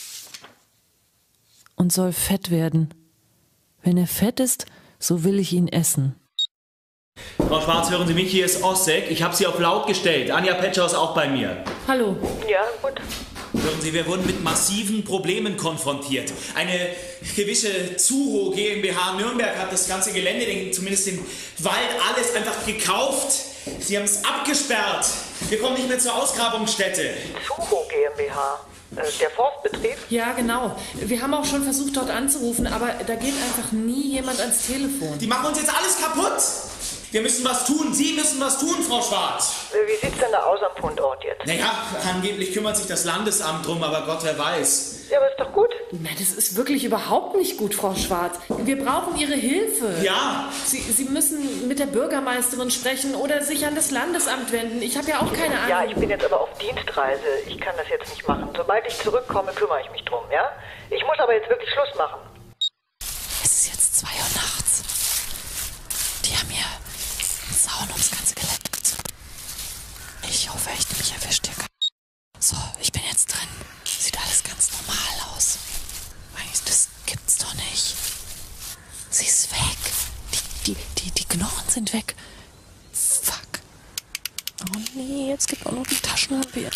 und soll fett werden. Wenn er fett ist, so will ich ihn essen.« Frau Schwarz, hören Sie mich, hier ist Ossek. Ich habe Sie auf laut gestellt. Anja Petschau ist auch bei mir. Hallo. Ja, gut. Hören Sie, wir wurden mit massiven Problemen konfrontiert. Eine gewisse Zuho GmbH Nürnberg hat das ganze Gelände, den, zumindest den Wald, alles einfach gekauft. Sie haben es abgesperrt. Wir kommen nicht mehr zur Ausgrabungsstätte. Zuho GmbH? Der Forstbetrieb? Ja, genau. Wir haben auch schon versucht, dort anzurufen, aber da geht einfach nie jemand ans Telefon. Die machen uns jetzt alles kaputt. Wir müssen was tun. Sie müssen was tun, Frau Schwarz. Wie sieht's denn da aus am Fundort jetzt? Naja, angeblich kümmert sich das Landesamt drum, aber Gott, wer weiß. Ja, aber ist doch gut. Nein, das ist wirklich überhaupt nicht gut, Frau Schwarz. Wir brauchen Ihre Hilfe. Ja. Sie, Sie müssen mit der Bürgermeisterin sprechen oder sich an das Landesamt wenden. Ich habe ja auch keine Ahnung. Ja, ich bin jetzt aber auf Dienstreise. Ich kann das jetzt nicht machen. Sobald ich zurückkomme, kümmere ich mich drum, ja? Ich muss aber jetzt wirklich Schluss machen. Es ist jetzt zwei Uhr nachts. Die haben hier einen Zaun ums ganze Gelände gezogen. Ich hoffe echt, mich erwischt hier keiner. So, ich bin jetzt drin. Sieht alles ganz normal aus. Das gibt's doch nicht. Sie ist weg. Die, die, die, die Knochen sind weg. Fuck. Oh nee, jetzt gibt auch noch die Taschenlampe hier.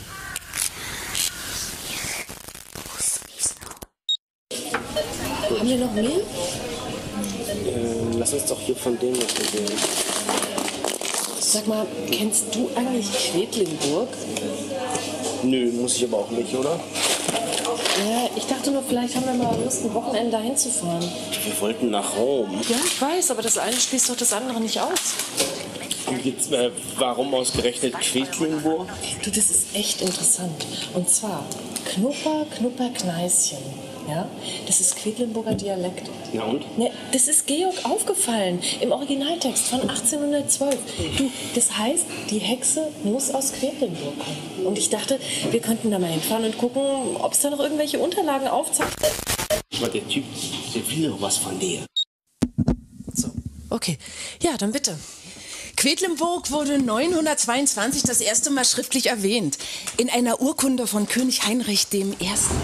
Haben wir noch Mehl? Äh, lass uns doch hier von dem noch probieren. Sag mal, kennst du eigentlich Quedlinburg? Nö, muss ich aber auch nicht, oder? Ja, ich dachte nur, vielleicht haben wir mal Lust, ein Wochenende dahin zu fahren. Wir wollten nach Rom. Ja, ich weiß, aber das eine schließt doch das andere nicht aus. Und jetzt, äh, warum ausgerechnet Quedlinburg? Du, das ist echt interessant. Und zwar Knupper, Knupper, Kneißchen. Ja, das ist Quedlinburger Dialekt. Na und? Ne, das ist Georg aufgefallen im Originaltext von achtzehnhundertzwölf. Du, das heißt, die Hexe muss aus Quedlinburg kommen. Und ich dachte, wir könnten da mal hinfahren und gucken, ob es da noch irgendwelche Unterlagen aufzeichnet. Aber der Typ, der will doch was von dir. So, okay. Ja, dann bitte. Quedlinburg wurde neunhundertzweiundzwanzig das erste Mal schriftlich erwähnt. In einer Urkunde von König Heinrich der Erste.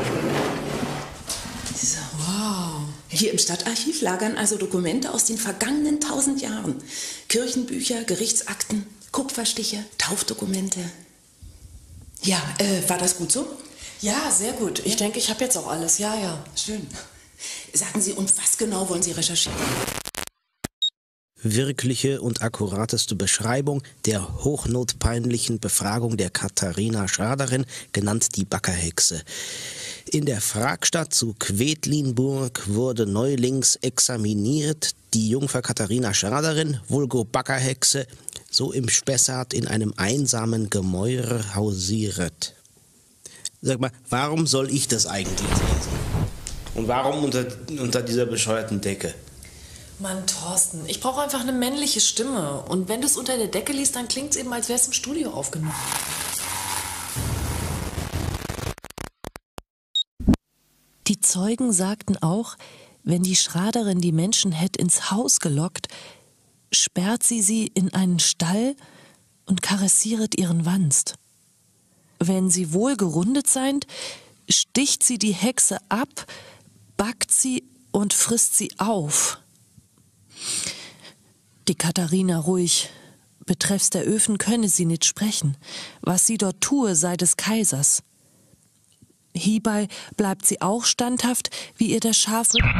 So. Wow. Hier im Stadtarchiv lagern also Dokumente aus den vergangenen tausend Jahren. Kirchenbücher, Gerichtsakten, Kupferstiche, Taufdokumente. Ja, äh, war das gut so? Ja, sehr gut. Ich denke, ich habe jetzt auch alles. Ja, ja. Schön. Sagen Sie, und was genau wollen Sie recherchieren? Wirkliche und akkurateste Beschreibung der hochnotpeinlichen Befragung der Katharina Schraderin, genannt die Backerhexe. In der Fragstadt zu Quedlinburg wurde neulings examiniert die Jungfer Katharina Schraderin, vulgo Backerhexe, so im Spessart in einem einsamen Gemäuer hausieret. Sag mal, warum soll ich das eigentlich lesen? Und warum unter, unter dieser bescheuerten Decke? Mann, Thorsten, ich brauche einfach eine männliche Stimme. Und wenn du es unter der Decke liest, dann klingt es eben, als wäre es im Studio aufgenommen. Die Zeugen sagten auch, Wenn die Schraderin die Menschen hätt ins Haus gelockt, sperrt sie sie in einen Stall und karessieret ihren Wanst. Wenn sie wohl gerundet seind, sticht sie die Hexe ab, backt sie und frisst sie auf. Die Katharina ruhig, betreffs der Öfen könne sie nicht sprechen. Was sie dort tue, sei des Kaisers. Hiebei bleibt sie auch standhaft, wie ihr der Schafrichter.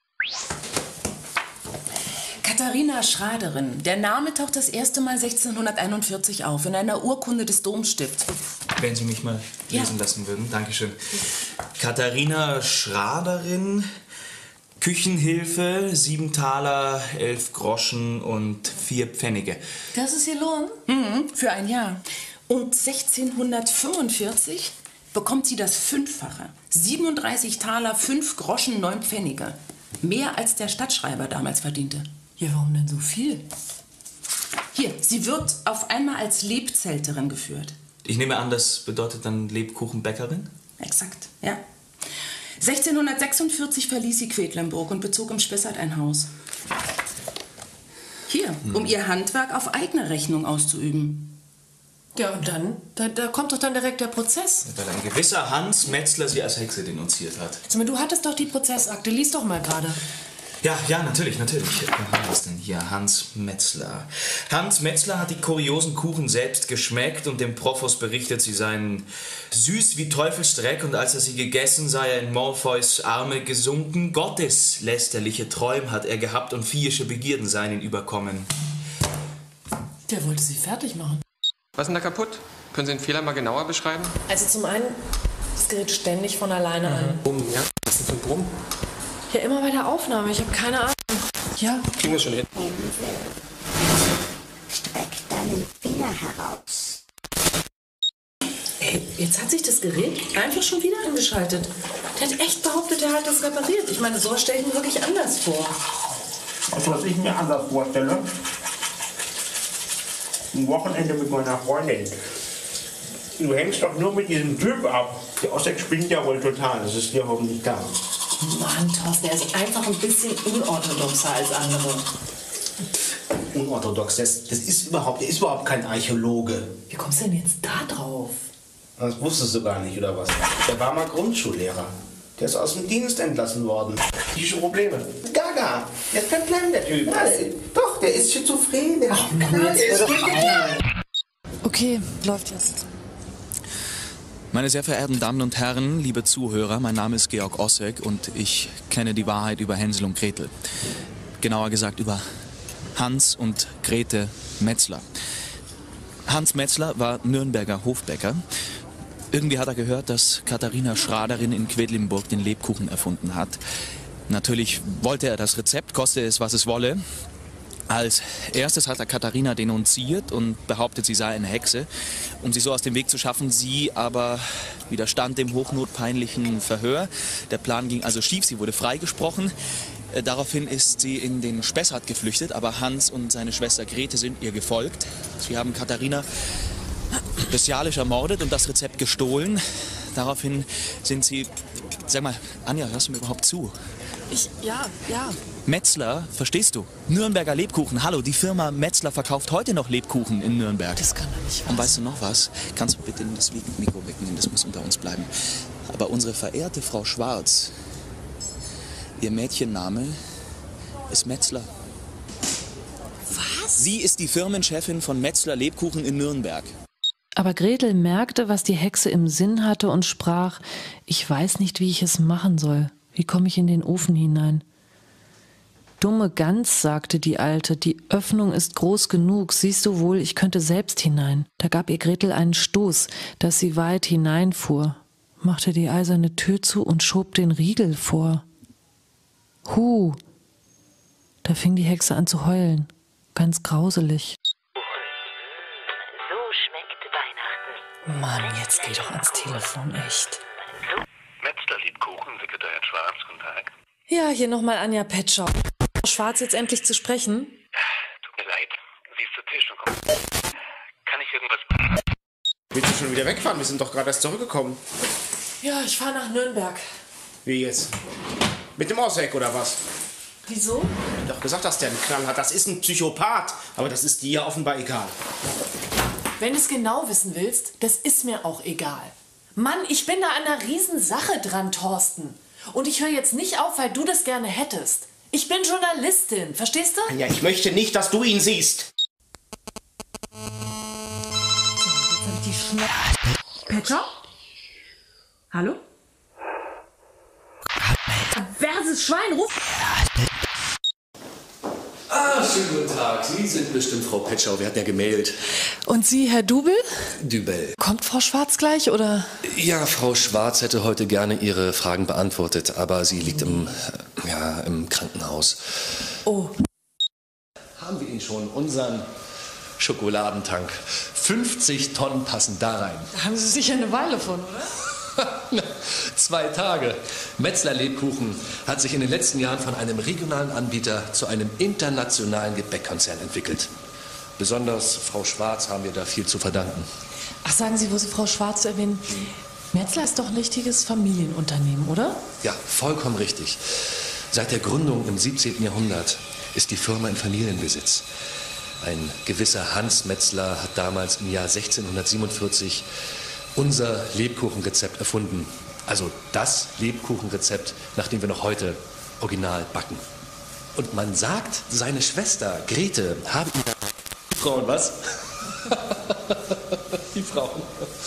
Katharina Schraderin. Der Name taucht das erste Mal sechzehnhunderteinundvierzig auf, in einer Urkunde des Domstifts. Wenn Sie mich mal lesen ja. lassen würden. Dankeschön. Katharina Schraderin, Küchenhilfe, sieben Taler, elf Groschen und vier Pfennige. Das ist Ihr Lohn? Mhm, für ein Jahr. Und sechzehnhundertfünfundvierzig bekommt sie das Fünffache. siebenunddreißig Taler, fünf Groschen, neun Pfennige. Mehr als der Stadtschreiber damals verdiente. Ja, warum denn so viel? Hier, sie wird auf einmal als Lebzelterin geführt. Ich nehme an, das bedeutet dann Lebkuchenbäckerin? Exakt, ja. sechzehnhundertsechsundvierzig verließ sie Quedlinburg und bezog im Spessart ein Haus. Hier, hm. um ihr Handwerk auf eigene Rechnung auszuüben. Ja, und dann? Da, da kommt doch dann direkt der Prozess. Weil ein gewisser Hans Metzler sie als Hexe denunziert hat. Sag mal, du hattest doch die Prozessakte. Lies doch mal gerade. Ja, ja, natürlich, natürlich. Was haben wir denn hier? Hans Metzler. Hans Metzler hat die kuriosen Kuchen selbst geschmeckt und dem Profos berichtet, sie seien süß wie Teufelsdreck und als er sie gegessen, sei er in Morpheus Arme gesunken. Gottes lästerliche Träum hat er gehabt und viehische Begierden seien ihn überkommen. Der wollte sie fertig machen. Was ist denn da kaputt? Können Sie den Fehler mal genauer beschreiben? Also zum einen, das gerät ständig von alleine mhm. an. Bumm, ja? Was ist denn für ein Brumm? Ja, immer bei der Aufnahme. Ich habe keine Ahnung. Ja. Kriegen wir schon hin. Streck deinen Finger heraus. Ey, jetzt hat sich das Gerät einfach schon wieder angeschaltet. Der hat echt behauptet, er hat das repariert. Ich meine, so stelle ich mir wirklich anders vor. Also, was ich mir anders vorstelle, ein Wochenende mit meiner Freundin. Du hängst doch nur mit diesem Typ ab. Der Osseck spinnt ja wohl total, das ist dir hoffentlich klar. Mann, Thorsten, der ist einfach ein bisschen unorthodoxer als andere. Unorthodox, das, das ist überhaupt, der ist überhaupt kein Archäologe. Wie kommst du denn jetzt da drauf? Das wusstest du gar nicht, oder was? Der war mal Grundschullehrer. Der ist aus dem Dienst entlassen worden. Psychische Probleme. Gaga, der ist kein Plan, der Typ. Was? Doch, der ist schizophren. Der Ach, Mann, der ist okay, läuft jetzt. Meine sehr verehrten Damen und Herren, liebe Zuhörer, mein Name ist Georg Osseck und ich kenne die Wahrheit über Hänsel und Gretel. Genauer gesagt über Hans und Grete Metzler. Hans Metzler war Nürnberger Hofbäcker. Irgendwie hat er gehört, dass Katharina Schraderin in Quedlinburg den Lebkuchen erfunden hat. Natürlich wollte er das Rezept, koste es, was es wolle. Als erstes hat er Katharina denunziert und behauptet, sie sei eine Hexe, um sie so aus dem Weg zu schaffen. Sie aber widerstand dem hochnotpeinlichen Verhör. Der Plan ging also schief, sie wurde freigesprochen. Daraufhin ist sie in den Spessart geflüchtet, aber Hans und seine Schwester Grete sind ihr gefolgt. Sie haben Katharina bestialisch ermordet und das Rezept gestohlen. Daraufhin sind sie... Sag mal, Anja, hörst du mir überhaupt zu? Ich, ja, ja. Metzler, verstehst du? Nürnberger Lebkuchen. Hallo, die Firma Metzler verkauft heute noch Lebkuchen in Nürnberg. Das kann doch nicht wahr sein. Und weißt du noch was? Kannst du bitte in das Mikro wegnehmen, das muss unter uns bleiben. Aber unsere verehrte Frau Schwarz, ihr Mädchenname ist Metzler. Was? Sie ist die Firmenchefin von Metzler Lebkuchen in Nürnberg. Aber Gretel merkte, was die Hexe im Sinn hatte und sprach, ich weiß nicht, wie ich es machen soll. Wie komme ich in den Ofen hinein? Dumme Gans, sagte die Alte, die Öffnung ist groß genug, siehst du wohl, ich könnte selbst hinein. Da gab ihr Gretel einen Stoß, dass sie weit hineinfuhr, machte die eiserne Tür zu und schob den Riegel vor. Hu! Da fing die Hexe an zu heulen, ganz grauselig. So schmeckt Weihnachten. Mann, jetzt geh doch ans Telefon, echt. Metzler Lebkuchen, Sekretariat Schwarz, guten Tag. Ja, hier nochmal Anja Petschau. Frau Schwarz jetzt endlich zu sprechen? Tut mir leid, sie ist zur Tisch und kommt. Kann ich irgendwas... Willst du schon wieder wegfahren? Wir sind doch gerade erst zurückgekommen. Ja, ich fahre nach Nürnberg. Wie jetzt? Mit dem Osek oder was? Wieso? Ich hab doch gesagt, dass der einen Knall hat. Das ist ein Psychopath. Aber das ist dir offenbar egal. Wenn du es genau wissen willst, das ist mir auch egal. Mann, ich bin da an einer Riesensache dran, Thorsten. Und ich höre jetzt nicht auf, weil du das gerne hättest. Ich bin Journalistin, verstehst du? Ja, ich möchte nicht, dass du ihn siehst. So, jetzt hab ich die Schnapp... Petra? Hallo? Verses Schwein, ruf... Ah, schönen guten Tag. Sie sind bestimmt Frau Petschau. Wir hatten ja gemailt. Und Sie, Herr Dubel? Dübel. Kommt Frau Schwarz gleich, oder? Ja, Frau Schwarz hätte heute gerne Ihre Fragen beantwortet, aber sie liegt im, ja, im Krankenhaus. Oh. Haben wir Ihnen schon unseren Schokoladentank? fünfzig Tonnen passen da rein. Da haben Sie sicher eine Weile von, oder? Zwei Tage. Metzler Lebkuchen hat sich in den letzten Jahren von einem regionalen Anbieter zu einem internationalen Gebäckkonzern entwickelt. Besonders Frau Schwarz haben wir da viel zu verdanken. Ach, sagen Sie, wo Sie Frau Schwarz erwähnen, Metzler ist doch ein richtiges Familienunternehmen, oder? Ja, vollkommen richtig. Seit der Gründung im siebzehnten Jahrhundert ist die Firma in Familienbesitz. Ein gewisser Hans Metzler hat damals im Jahr sechzehnhundertsiebenundvierzig unser Lebkuchenrezept erfunden. Also das Lebkuchenrezept, nach dem wir noch heute original backen. Und man sagt, seine Schwester Grete habe ihn... Die Frauen, was? Die Frauen.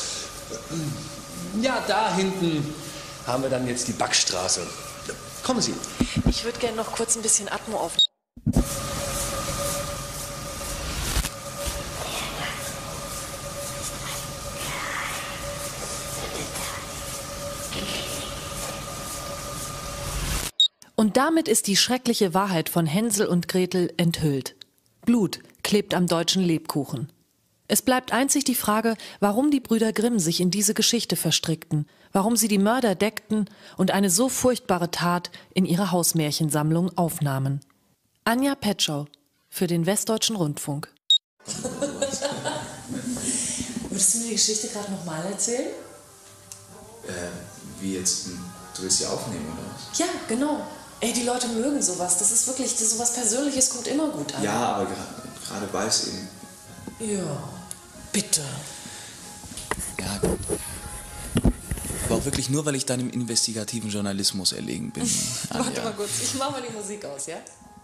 Ja, da hinten haben wir dann jetzt die Backstraße. Kommen Sie. Ich würde gerne noch kurz ein bisschen Atmo auf... Und damit ist die schreckliche Wahrheit von Hänsel und Gretel enthüllt. Blut klebt am deutschen Lebkuchen. Es bleibt einzig die Frage, warum die Brüder Grimm sich in diese Geschichte verstrickten, warum sie die Mörder deckten und eine so furchtbare Tat in ihre Hausmärchensammlung aufnahmen. Anja Petschau für den Westdeutschen Rundfunk. Würdest du mir die Geschichte gerade nochmal erzählen? Äh, wie jetzt? Du willst sie aufnehmen, oder was? Ja, genau. Ey, die Leute mögen sowas. Das ist wirklich, das sowas Persönliches kommt immer gut an. Ja, aber gerade weil es eben... Ja, bitte. Ja, gut. Aber auch wirklich nur, weil ich deinem investigativen Journalismus erlegen bin. Warte mal kurz, ich mach mal die Musik aus, ja?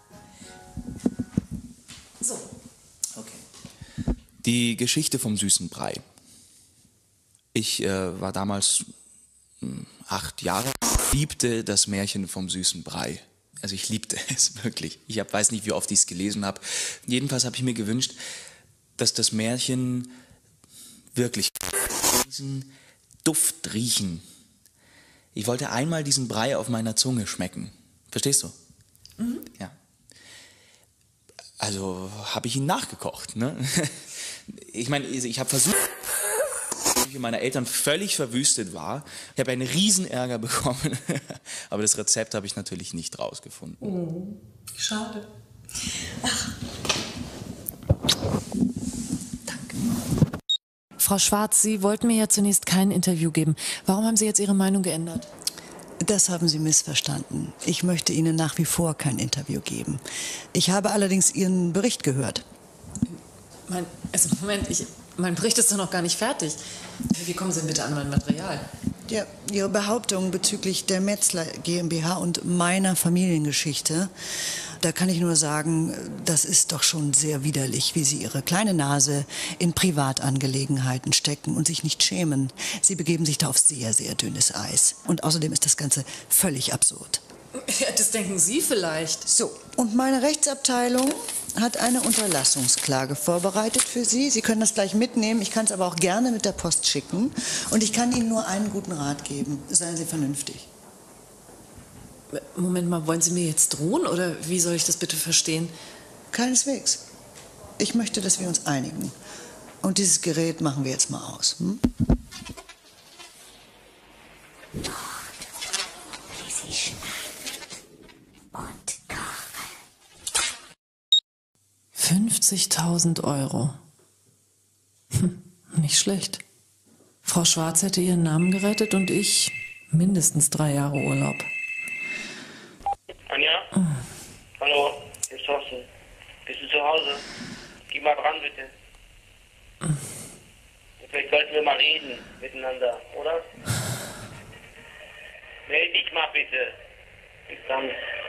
So. Okay. Die Geschichte vom süßen Brei. Ich äh, war damals mh, acht Jahre, liebte das Märchen vom süßen Brei. Also ich liebte es wirklich. Ich hab, weiß nicht, wie oft ich es gelesen habe. Jedenfalls habe ich mir gewünscht, dass das Märchen wirklich diesen Duft riechen. Ich wollte einmal diesen Brei auf meiner Zunge schmecken. Verstehst du? Mhm. Ja. Also habe ich ihn nachgekocht. Ne? Ich meine, ich habe versucht, wie meiner Eltern völlig verwüstet war. Ich habe einen riesen Ärger bekommen. Aber das Rezept habe ich natürlich nicht rausgefunden. Oh, schade. Ach. Danke. Frau Schwarz, Sie wollten mir ja zunächst kein Interview geben. Warum haben Sie jetzt Ihre Meinung geändert? Das haben Sie missverstanden. Ich möchte Ihnen nach wie vor kein Interview geben. Ich habe allerdings Ihren Bericht gehört. Mein, also Moment, ich, mein Bericht ist doch noch gar nicht fertig. Wie kommen Sie denn bitte an mein Material? Ja, Ihre Behauptung bezüglich der Metzler GmbH und meiner Familiengeschichte, da kann ich nur sagen, das ist doch schon sehr widerlich, wie Sie Ihre kleine Nase in Privatangelegenheiten stecken und sich nicht schämen. Sie begeben sich da auf sehr, sehr dünnes Eis. Und außerdem ist das Ganze völlig absurd. Ja, das denken Sie vielleicht. So, und meine Rechtsabteilung hat eine Unterlassungsklage vorbereitet für Sie. Sie können das gleich mitnehmen. Ich kann es aber auch gerne mit der Post schicken. Und ich kann Ihnen nur einen guten Rat geben. Seien Sie vernünftig. Moment mal, wollen Sie mir jetzt drohen oder wie soll ich das bitte verstehen? Keineswegs. Ich möchte, dass wir uns einigen. Und dieses Gerät machen wir jetzt mal aus. Hm? fünfzigtausend Euro. Hm, nicht schlecht. Frau Schwarz hätte ihren Namen gerettet und ich mindestens drei Jahre Urlaub. Anja? Mhm. Hallo, hier ist Thorsten. Bist du zu Hause? Geh mal dran, bitte. Mhm. Vielleicht sollten wir mal reden miteinander, oder? Meld dich mal bitte. Bis dann.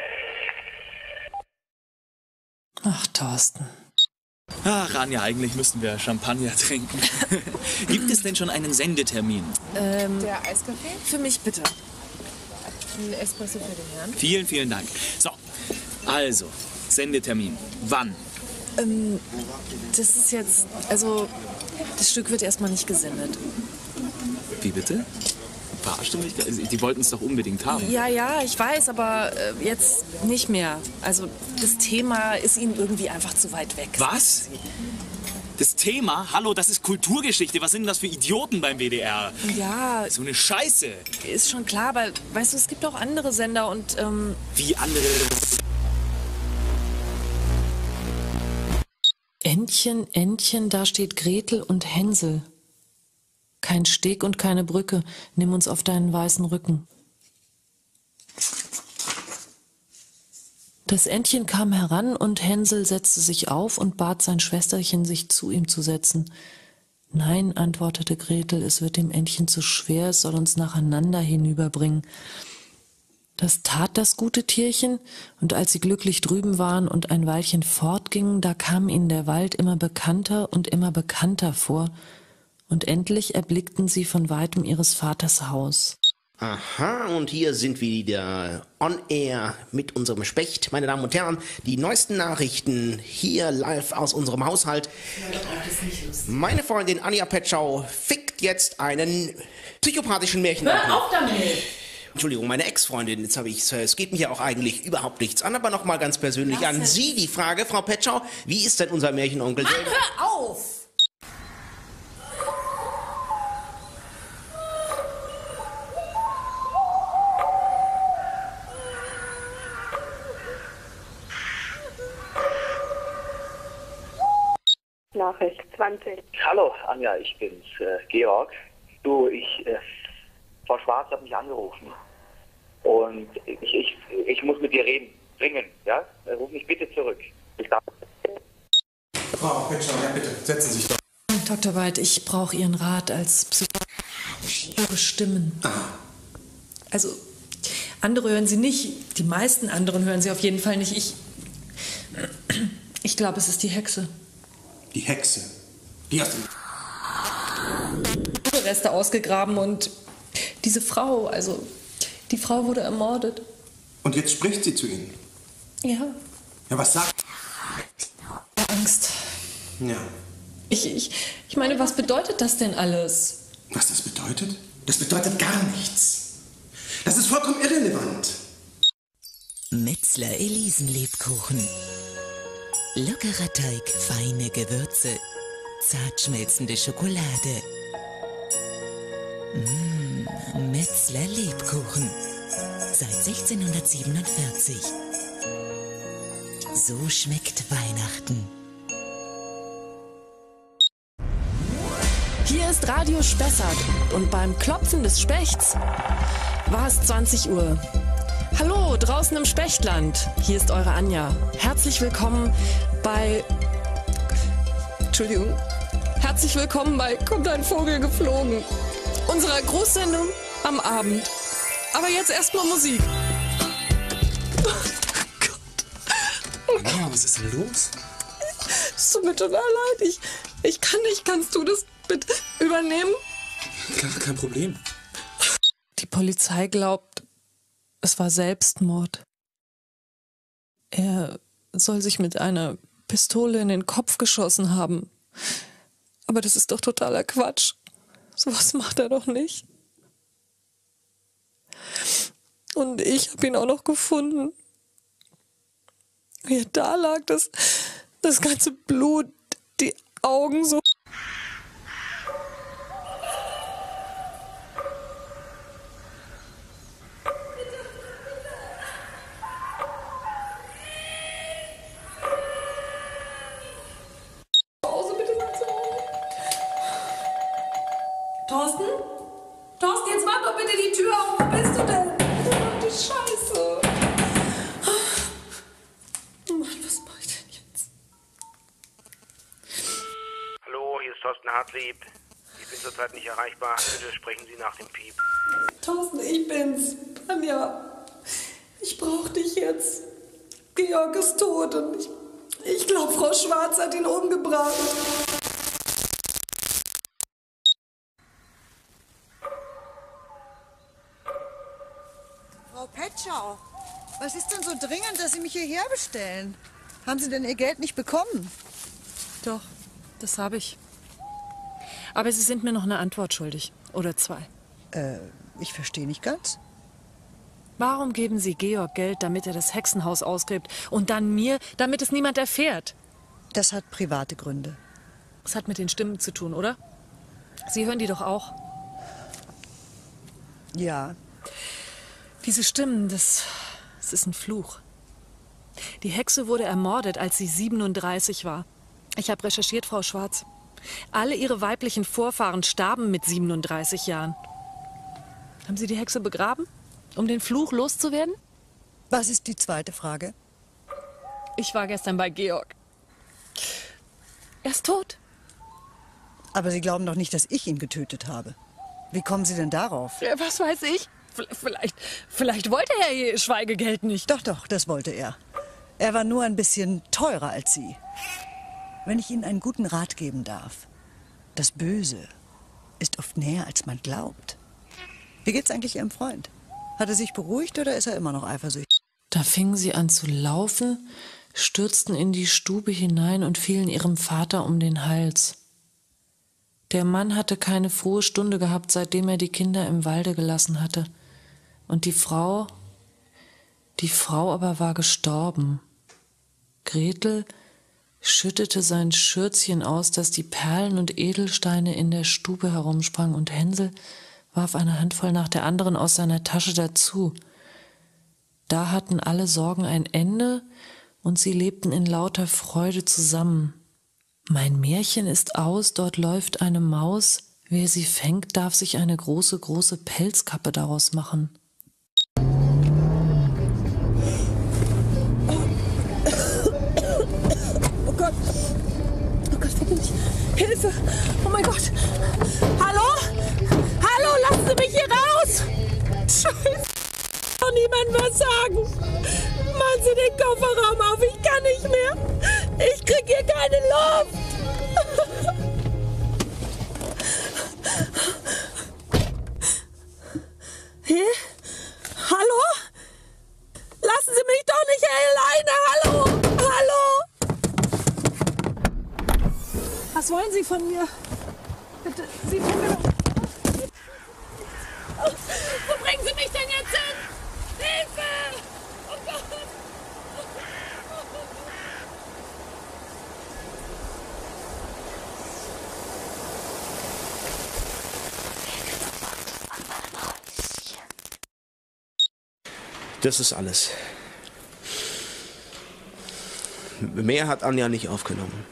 Ach, Thorsten. Ach, Anja, eigentlich müssten wir Champagner trinken. Gibt es denn schon einen Sendetermin? Ähm, Der Eiskaffee? Für mich bitte. Ein Espresso für den Herrn? Vielen, vielen Dank. So, also, Sendetermin. Wann? Ähm, das ist jetzt, also, das Stück wird erstmal nicht gesendet. Wie bitte? Verarscht du mich? Die wollten es doch unbedingt haben. Ja, ja, ich weiß, aber äh, jetzt nicht mehr. Also, das Thema ist Ihnen irgendwie einfach zu weit weg. Was? Das Thema? Hallo, das ist Kulturgeschichte. Was sind denn das für Idioten beim W D R? Ja. So eine Scheiße. Ist schon klar, aber weißt du, es gibt auch andere Sender und, ähm... Wie andere... Entchen, Entchen, da steht Gretel und Hänsel. Kein Steg und keine Brücke, nimm uns auf deinen weißen Rücken. Das Entchen kam heran und Hänsel setzte sich auf und bat sein Schwesterchen, sich zu ihm zu setzen. Nein, antwortete Gretel, es wird dem Entchen zu schwer, es soll uns nacheinander hinüberbringen. Das tat das gute Tierchen, und als sie glücklich drüben waren und ein Weilchen fortgingen, da kam ihnen der Wald immer bekannter und immer bekannter vor, und endlich erblickten sie von weitem ihres Vaters Haus. Aha, und hier sind wir wieder on air mit unserem Specht. Meine Damen und Herren, die neuesten Nachrichten hier live aus unserem Haushalt. Meine Freundin Anja Petschau fickt jetzt einen psychopathischen Märchenonkel. Hör auf damit! Entschuldigung, meine Ex-Freundin, jetzt habe ich, es geht mich ja auch eigentlich überhaupt nichts an, aber nochmal ganz persönlich Lass an es. Sie die Frage, Frau Petschau, wie ist denn unser Märchenonkel? Mann, hör auf! Nachricht zwanzig. Hallo, Anja, ich bin's, äh, Georg. Du, ich, äh, Frau Schwarz hat mich angerufen. Und ich, ich, ich muss mit dir reden. Dringend, ja? Ruf mich bitte zurück. Bis dann. Frau Petschau, ja bitte, setzen Sie sich doch. Doktor Weid, ich brauche Ihren Rat als Psychologe. Stimmen. Also, andere hören Sie nicht. Die meisten anderen hören Sie auf jeden Fall nicht. Ich, ich glaube, es ist die Hexe. Die Hexe? Die hast du... Reste ausgegraben und diese Frau, also die Frau wurde ermordet. Und jetzt spricht sie zu Ihnen? Ja. Ja, was sagt... Angst. Ja. Ich, ich, ich meine, was bedeutet das denn alles? Was das bedeutet? Das bedeutet gar nichts. Das ist vollkommen irrelevant. Metzler Elisenlebkuchen. Lockerer Teig, feine Gewürze, zart schmelzende Schokolade. Mmh, Metzler Lebkuchen. Seit sechzehnhundertsiebenundvierzig. So schmeckt Weihnachten. Hier ist Radio Spessart und beim Klopfen des Spechts war es zwanzig Uhr. Hallo, draußen im Spechtland. Hier ist eure Anja. Herzlich willkommen bei... Entschuldigung. Herzlich willkommen bei Kommt ein Vogel geflogen. Unserer Großsendung am Abend. Aber jetzt erstmal Musik. Anja, was ist denn los? Es tut mir total leid. Ich, ich kann nicht. Kannst du das bitte übernehmen? Klar, kein Problem. Die Polizei glaubt, es war Selbstmord. Er soll sich mit einer Pistole in den Kopf geschossen haben. Aber das ist doch totaler Quatsch. Sowas macht er doch nicht. Und ich habe ihn auch noch gefunden. Wie er da lag, das, das ganze Blut, die Augen so... Thorsten? Thorsten, jetzt mach doch bitte die Tür auf. Wo bist du denn? Oh, die Scheiße. erreichbar. Bitte sprechen Sie nach dem Piep. Thorsten, ich bin's. Anja, ich brauch dich jetzt. Georg ist tot und ich, ich glaube, Frau Schwarz hat ihn umgebracht. Frau Petschau, was ist denn so dringend, dass Sie mich hierher bestellen? Haben Sie denn Ihr Geld nicht bekommen? Doch, das habe ich. Aber Sie sind mir noch eine Antwort schuldig. Oder zwei. Äh, ich verstehe nicht ganz. Warum geben Sie Georg Geld, damit er das Hexenhaus ausgräbt und dann mir, damit es niemand erfährt? Das hat private Gründe. Das hat mit den Stimmen zu tun, oder? Sie hören die doch auch. Ja. Diese Stimmen, das, das ist ein Fluch. Die Hexe wurde ermordet, als sie siebenunddreißig war. Ich habe recherchiert, Frau Schwarz. Alle ihre weiblichen Vorfahren starben mit siebenunddreißig Jahren. Haben Sie die Hexe begraben, um den Fluch loszuwerden? Was ist die zweite Frage? Ich war gestern bei Georg. Er ist tot. Aber Sie glauben doch nicht, dass ich ihn getötet habe. Wie kommen Sie denn darauf? Ja, was weiß ich? Vielleicht, vielleicht wollte er Ihr Schweigegeld nicht. Doch, doch, das wollte er. Er war nur ein bisschen teurer als Sie. Wenn ich Ihnen einen guten Rat geben darf. Das Böse ist oft näher, als man glaubt. Wie geht's eigentlich Ihrem Freund? Hat er sich beruhigt oder ist er immer noch eifersüchtig? Da fingen sie an zu laufen, stürzten in die Stube hinein und fielen ihrem Vater um den Hals. Der Mann hatte keine frohe Stunde gehabt, seitdem er die Kinder im Walde gelassen hatte. Und die Frau, die Frau aber war gestorben. Gretel schüttete sein Schürzchen aus, dass die Perlen und Edelsteine in der Stube herumsprangen, und Hänsel warf eine Handvoll nach der anderen aus seiner Tasche dazu. Da hatten alle Sorgen ein Ende, und sie lebten in lauter Freude zusammen. Mein Märchen ist aus, dort läuft eine Maus, wer sie fängt, darf sich eine große, große Pelzkappe daraus machen. Oh Gott. Oh Gott, verdammt. Hilfe. Oh mein Gott. Hallo? Hallo, lassen Sie mich hier raus. Scheiße. Doch niemand was sagen. Machen Sie den Kofferraum auf. Ich kann nicht mehr. Ich krieg hier keine Luft. Hä? Hallo? Lassen Sie mich doch nicht alleine. Hallo? Hallo? Was wollen Sie von mir? Bitte, Sie tun mir doch... Wo bringen Sie mich denn jetzt hin? Hilfe! Oh Gott! Das ist alles. Mehr hat Anja nicht aufgenommen.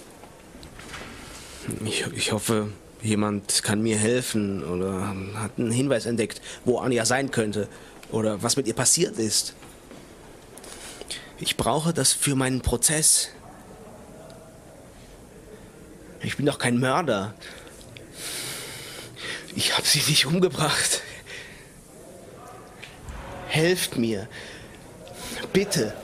Ich, ich hoffe, jemand kann mir helfen oder hat einen Hinweis entdeckt, wo Anja sein könnte oder was mit ihr passiert ist. Ich brauche das für meinen Prozess. Ich bin doch kein Mörder. Ich habe sie nicht umgebracht. Helft mir. Bitte.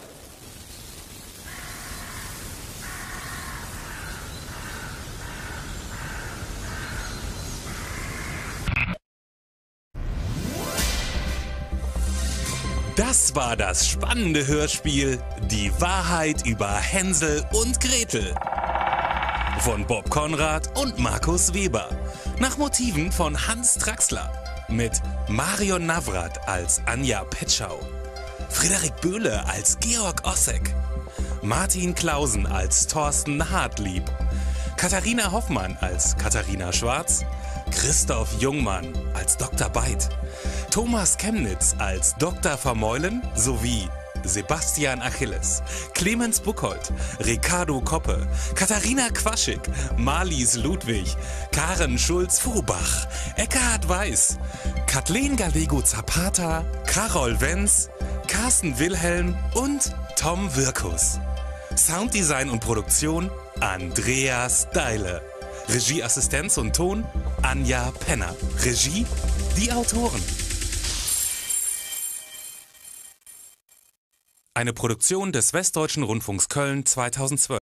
Das war das spannende Hörspiel Die Wahrheit über Hänsel und Gretel von Bob Conrad und Markus Weber nach Motiven von Hans Traxler mit Marion Navrat als Anja Petschau, Frederik Böhle als Georg Ossek, Martin Clausen als Thorsten Hartlieb, Katharina Hoffmann als Katharina Schwarz, Christoph Jungmann als Doktor Beit, Thomas Chemnitz als Doktor Vermeulen sowie Sebastian Achilles, Clemens Buchholz, Ricardo Koppe, Katharina Quaschik, Marlies Ludwig, Karen Schulz-Furubach, Eckhard Weiß, Kathleen Gallego Zapata, Carol Wenz, Carsten Wilhelm und Tom Wirkus. Sounddesign und Produktion Andreas Deile. Regieassistenz und Ton Anja Penner. Regie, die Autoren. Eine Produktion des Westdeutschen Rundfunks Köln zweitausendzwölf.